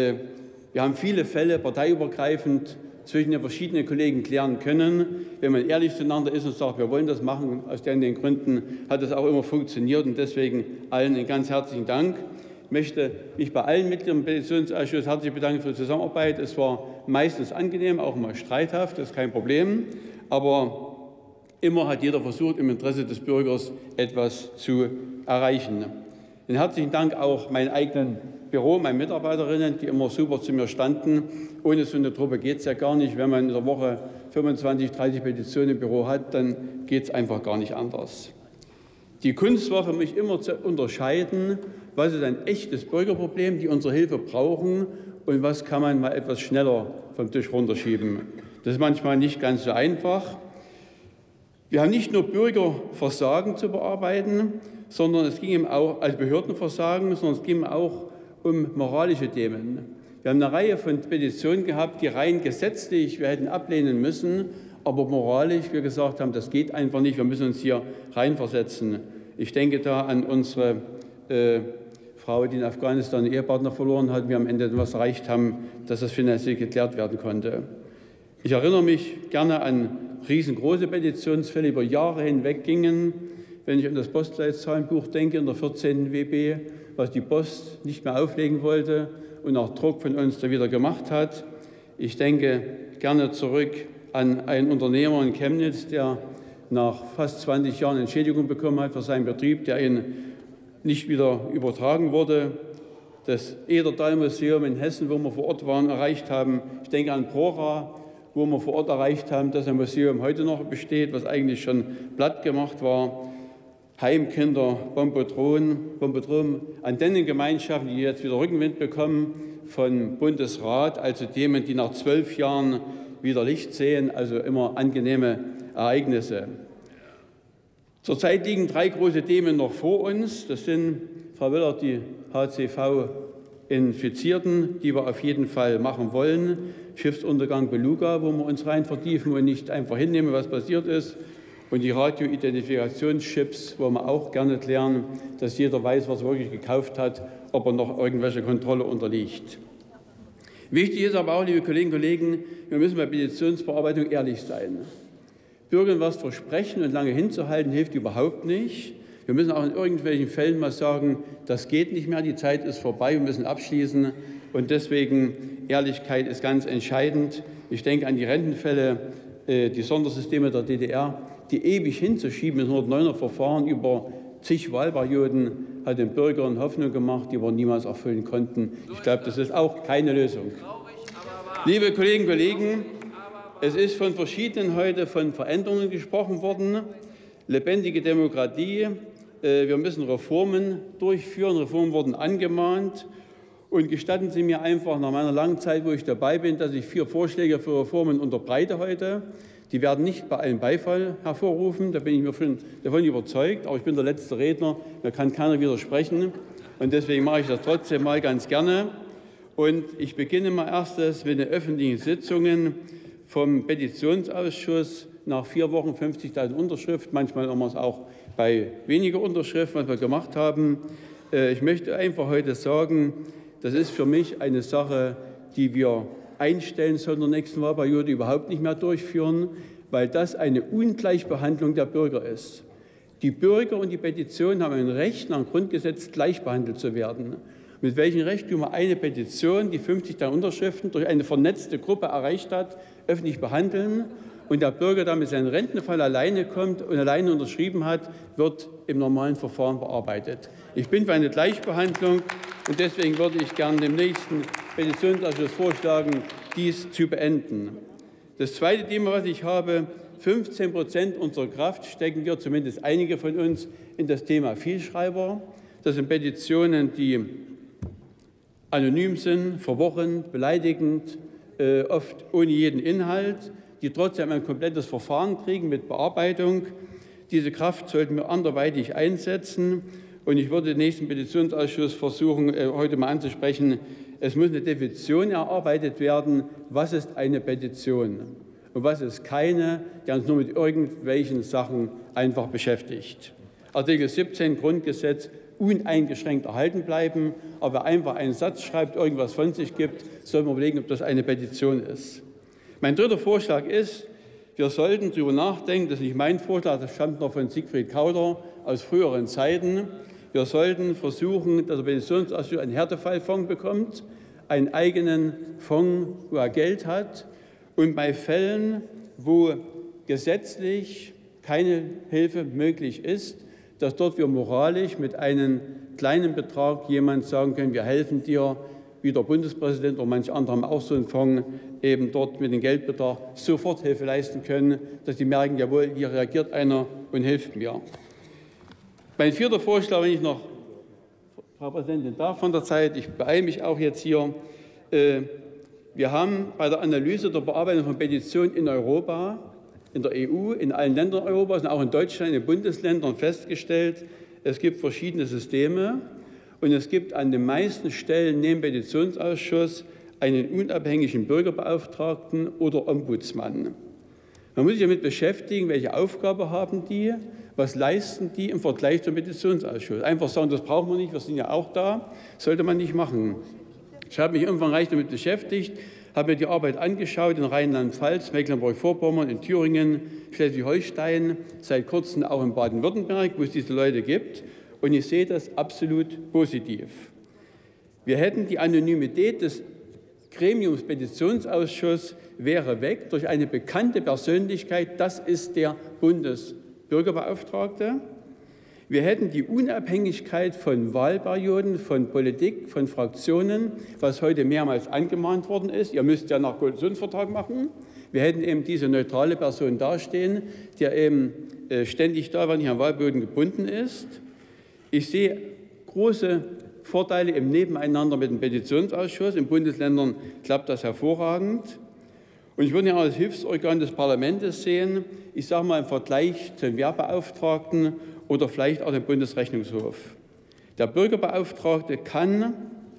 wir haben viele Fälle parteiübergreifend zwischen den verschiedenen Kollegen klären können. Wenn man ehrlich zueinander ist und sagt, wir wollen das machen, aus den Gründen hat das auch immer funktioniert. Und deswegen allen einen ganz herzlichen Dank. Ich möchte mich bei allen Mitgliedern im Petitionsausschuss herzlich bedanken für die Zusammenarbeit. Es war meistens angenehm, auch mal streithaft, das ist kein Problem. Aber immer hat jeder versucht, im Interesse des Bürgers etwas zu erreichen. Einen herzlichen Dank auch meinem eigenen Büro, meinen Mitarbeiterinnen, die immer super zu mir standen. Ohne so eine Truppe geht es ja gar nicht. Wenn man in der Woche 25, 30 Petitionen im Büro hat, dann geht es einfach gar nicht anders. Die Kunst war für mich immer zu unterscheiden, was ist ein echtes Bürgerproblem, die unsere Hilfe brauchen, und was kann man mal etwas schneller vom Tisch runterschieben. Das ist manchmal nicht ganz so einfach. Wir haben nicht nur Bürgerversagen zu bearbeiten, sondern es ging eben auch als Behördenversagen, sondern es ging auch um moralische Themen. Wir haben eine Reihe von Petitionen gehabt, die rein gesetzlich wir hätten ablehnen müssen, aber moralisch wir gesagt haben, das geht einfach nicht, wir müssen uns hier reinversetzen. Ich denke da an unsere Frau, die in Afghanistan einen Ehepartner verloren hat, wir am Ende etwas erreicht haben, dass das finanziell geklärt werden konnte. Ich erinnere mich gerne an riesengroße Petitionsfälle, die über Jahre hinweg gingen. Wenn ich an das Postleitzahlenbuch denke, in der 14. WB, was die Post nicht mehr auflegen wollte und nach Druck von uns da wieder gemacht hat. Ich denke gerne zurück an einen Unternehmer in Chemnitz, der nach fast 20 Jahren Entschädigung bekommen hat für seinen Betrieb, der ihn nicht wieder übertragen wurde. Das Ederdahl-Museum in Hessen, wo wir vor Ort waren, erreicht haben. Ich denke an Prora, wo wir vor Ort erreicht haben, dass ein Museum heute noch besteht, was eigentlich schon platt gemacht war. Heimkinder, Bombodrom, Antennengemeinschaften, die jetzt wieder Rückenwind bekommen vom Bundesrat, also Themen, die nach 12 Jahren wieder Licht sehen, also immer angenehme Ereignisse. Zurzeit liegen 3 große Themen noch vor uns. Das sind, Frau Willert, die HCV-Infizierten, die wir auf jeden Fall machen wollen. Schiffsuntergang Beluga, wo wir uns rein vertiefen und nicht einfach hinnehmen, was passiert ist. Und die Radioidentifikationschips, wo wir auch gerne klären, dass jeder weiß, was er wirklich gekauft hat, ob er noch irgendwelche Kontrolle unterliegt. Wichtig ist aber auch, liebe Kolleginnen und Kollegen, wir müssen bei Petitionsbearbeitung ehrlich sein. Bürgern was versprechen und lange hinzuhalten, hilft überhaupt nicht. Wir müssen auch in irgendwelchen Fällen mal sagen, das geht nicht mehr, die Zeit ist vorbei, wir müssen abschließen. Und deswegen, Ehrlichkeit ist ganz entscheidend. Ich denke an die Rentenfälle, die Sondersysteme der DDR, die ewig hinzuschieben mit 109er Verfahren über zig Wahlperioden, hat den Bürgern Hoffnung gemacht, die wir niemals erfüllen konnten. Ich glaube, das ist auch keine Lösung. Liebe Kolleginnen und Kollegen, es ist von verschiedenen heute von Veränderungen gesprochen worden. Lebendige Demokratie, wir müssen Reformen durchführen, Reformen wurden angemahnt. Und gestatten Sie mir einfach nach meiner langen Zeit, wo ich dabei bin, dass ich 4 Vorschläge für Reformen unterbreite heute. Die werden nicht bei allen Beifall hervorrufen, da bin ich mir schon davon überzeugt. Aber ich bin der letzte Redner, mir kann keiner widersprechen. Und deswegen mache ich das trotzdem mal ganz gerne. Und ich beginne mal erstes mit den öffentlichen Sitzungen vom Petitionsausschuss. Nach 4 Wochen 50.000 Unterschriften, manchmal haben wir es auch bei weniger Unterschriften, was wir gemacht haben. Ich möchte einfach heute sagen, das ist für mich eine Sache, die wir einstellen sollen in der nächsten Wahlperiode, überhaupt nicht mehr durchführen, weil das eine Ungleichbehandlung der Bürger ist. Die Bürger und die Petition haben ein Recht, nach dem Grundgesetz gleich behandelt zu werden. Mit welchem Recht tun wir eine Petition, die 50.000 Unterschriften durch eine vernetzte Gruppe erreicht hat, öffentlich behandeln und der Bürger damit seinen Rentenfall alleine kommt und alleine unterschrieben hat, wird im normalen Verfahren bearbeitet. Ich bin für eine Gleichbehandlung und deswegen würde ich gerne dem nächsten Petitionsausschuss vorschlagen, dies zu beenden. Das zweite Thema, was ich habe, 15% unserer Kraft stecken wir, zumindest einige von uns, in das Thema Vielschreiber. Das sind Petitionen, die anonym sind, verworren, beleidigend, oft ohne jeden Inhalt, die trotzdem ein komplettes Verfahren kriegen mit Bearbeitung. Diese Kraft sollten wir anderweitig einsetzen. Und ich würde den nächsten Petitionsausschuss versuchen, heute mal anzusprechen, es muss eine Definition erarbeitet werden, was ist eine Petition und was ist keine, die uns nur mit irgendwelchen Sachen einfach beschäftigt. Artikel 17 Grundgesetz, uneingeschränkt erhalten bleiben, aber wer einfach einen Satz schreibt, irgendwas von sich gibt, soll man überlegen, ob das eine Petition ist. Mein dritter Vorschlag ist, wir sollten darüber nachdenken, das ist nicht mein Vorschlag, das stammt noch von Siegfried Kauder aus früheren Zeiten, wir sollten versuchen, dass der Petitionsausschuss einen Härtefallfonds bekommt, einen eigenen Fonds, wo er Geld hat und bei Fällen, wo gesetzlich keine Hilfe möglich ist, dass dort wir moralisch mit einem kleinen Betrag jemand sagen können, wir helfen dir, wie der Bundespräsident oder manche andere haben auch so einen Fonds, eben dort mit dem Geldbetrag sofort Hilfe leisten können, dass die merken, jawohl, hier reagiert einer und hilft mir. Mein vierter Vorschlag, wenn ich noch, Frau Präsidentin, darf von der Zeit, ich beeile mich auch jetzt hier, wir haben bei der Analyse der Bearbeitung von Petitionen in Europa, in der EU, in allen Ländern Europas und auch in Deutschland, in den Bundesländern festgestellt, es gibt verschiedene Systeme und es gibt an den meisten Stellen neben Petitionsausschuss einen unabhängigen Bürgerbeauftragten oder Ombudsmann. Man muss sich damit beschäftigen, welche Aufgabe haben die, was leisten die im Vergleich zum Petitionsausschuss. Einfach sagen, das brauchen wir nicht, wir sind ja auch da, sollte man nicht machen. Ich habe mich umfangreich damit beschäftigt, habe mir die Arbeit angeschaut in Rheinland-Pfalz, Mecklenburg-Vorpommern, in Thüringen, Schleswig-Holstein, seit kurzem auch in Baden-Württemberg, wo es diese Leute gibt. Und ich sehe das absolut positiv. Wir hätten die Anonymität des Gremiums Petitionsausschuss wäre weg durch eine bekannte Persönlichkeit, das ist der Bundesbürgerbeauftragte. Wir hätten die Unabhängigkeit von Wahlperioden, von Politik, von Fraktionen, was heute mehrmals angemahnt worden ist. Ihr müsst ja nach Koalitionsvertrag machen. Wir hätten eben diese neutrale Person dastehen, der eben ständig da, wenn nicht an Wahlböden gebunden ist. Ich sehe große Vorteile im Nebeneinander mit dem Petitionsausschuss. In Bundesländern klappt das hervorragend. Und ich würde ja auch das Hilfsorgan des Parlaments sehen, ich sage mal im Vergleich zum Wehrbeauftragten oder vielleicht auch dem Bundesrechnungshof. Der Bürgerbeauftragte kann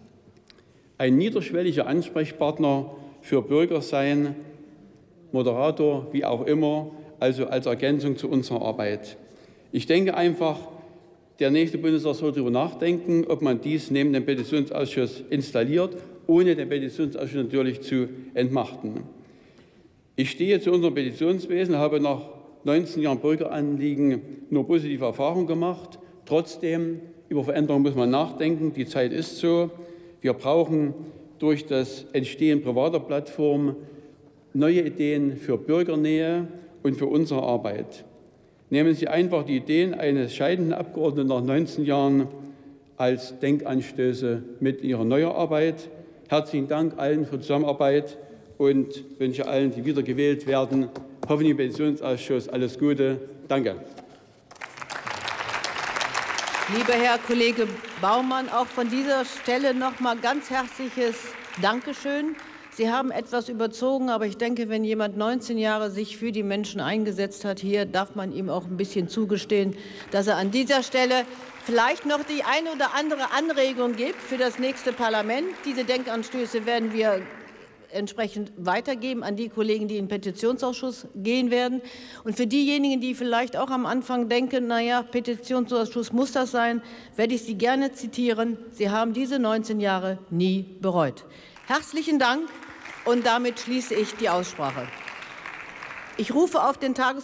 ein niederschwelliger Ansprechpartner für Bürger sein, Moderator, wie auch immer, also als Ergänzung zu unserer Arbeit. Ich denke einfach, der nächste Bundestag soll darüber nachdenken, ob man dies neben dem Petitionsausschuss installiert, ohne den Petitionsausschuss natürlich zu entmachten. Ich stehe zu unserem Petitionswesen, habe nach 19 Jahren Bürgeranliegen nur positive Erfahrungen gemacht. Trotzdem, über Veränderungen muss man nachdenken. Die Zeit ist so. Wir brauchen durch das Entstehen privater Plattformen neue Ideen für Bürgernähe und für unsere Arbeit. Nehmen Sie einfach die Ideen eines scheidenden Abgeordneten nach 19 Jahren als Denkanstöße mit in Ihre neue Arbeit. Herzlichen Dank allen für die Zusammenarbeit und wünsche allen, die wieder gewählt werden, hoffentlich im Petitionsausschuss alles Gute. Danke. Lieber Herr Kollege Baumann, auch von dieser Stelle noch mal ganz herzliches Dankeschön. Sie haben etwas überzogen, aber ich denke, wenn jemand 19 Jahre sich für die Menschen eingesetzt hat, hier darf man ihm auch ein bisschen zugestehen, dass er an dieser Stelle vielleicht noch die eine oder andere Anregung gibt für das nächste Parlament. Diese Denkanstöße werden wir entsprechend weitergeben an die Kollegen, die in den Petitionsausschuss gehen werden. Und für diejenigen, die vielleicht auch am Anfang denken, naja, Petitionsausschuss muss das sein, werde ich Sie gerne zitieren. Sie haben diese 19 Jahre nie bereut. Herzlichen Dank und damit schließe ich die Aussprache. Ich rufe auf den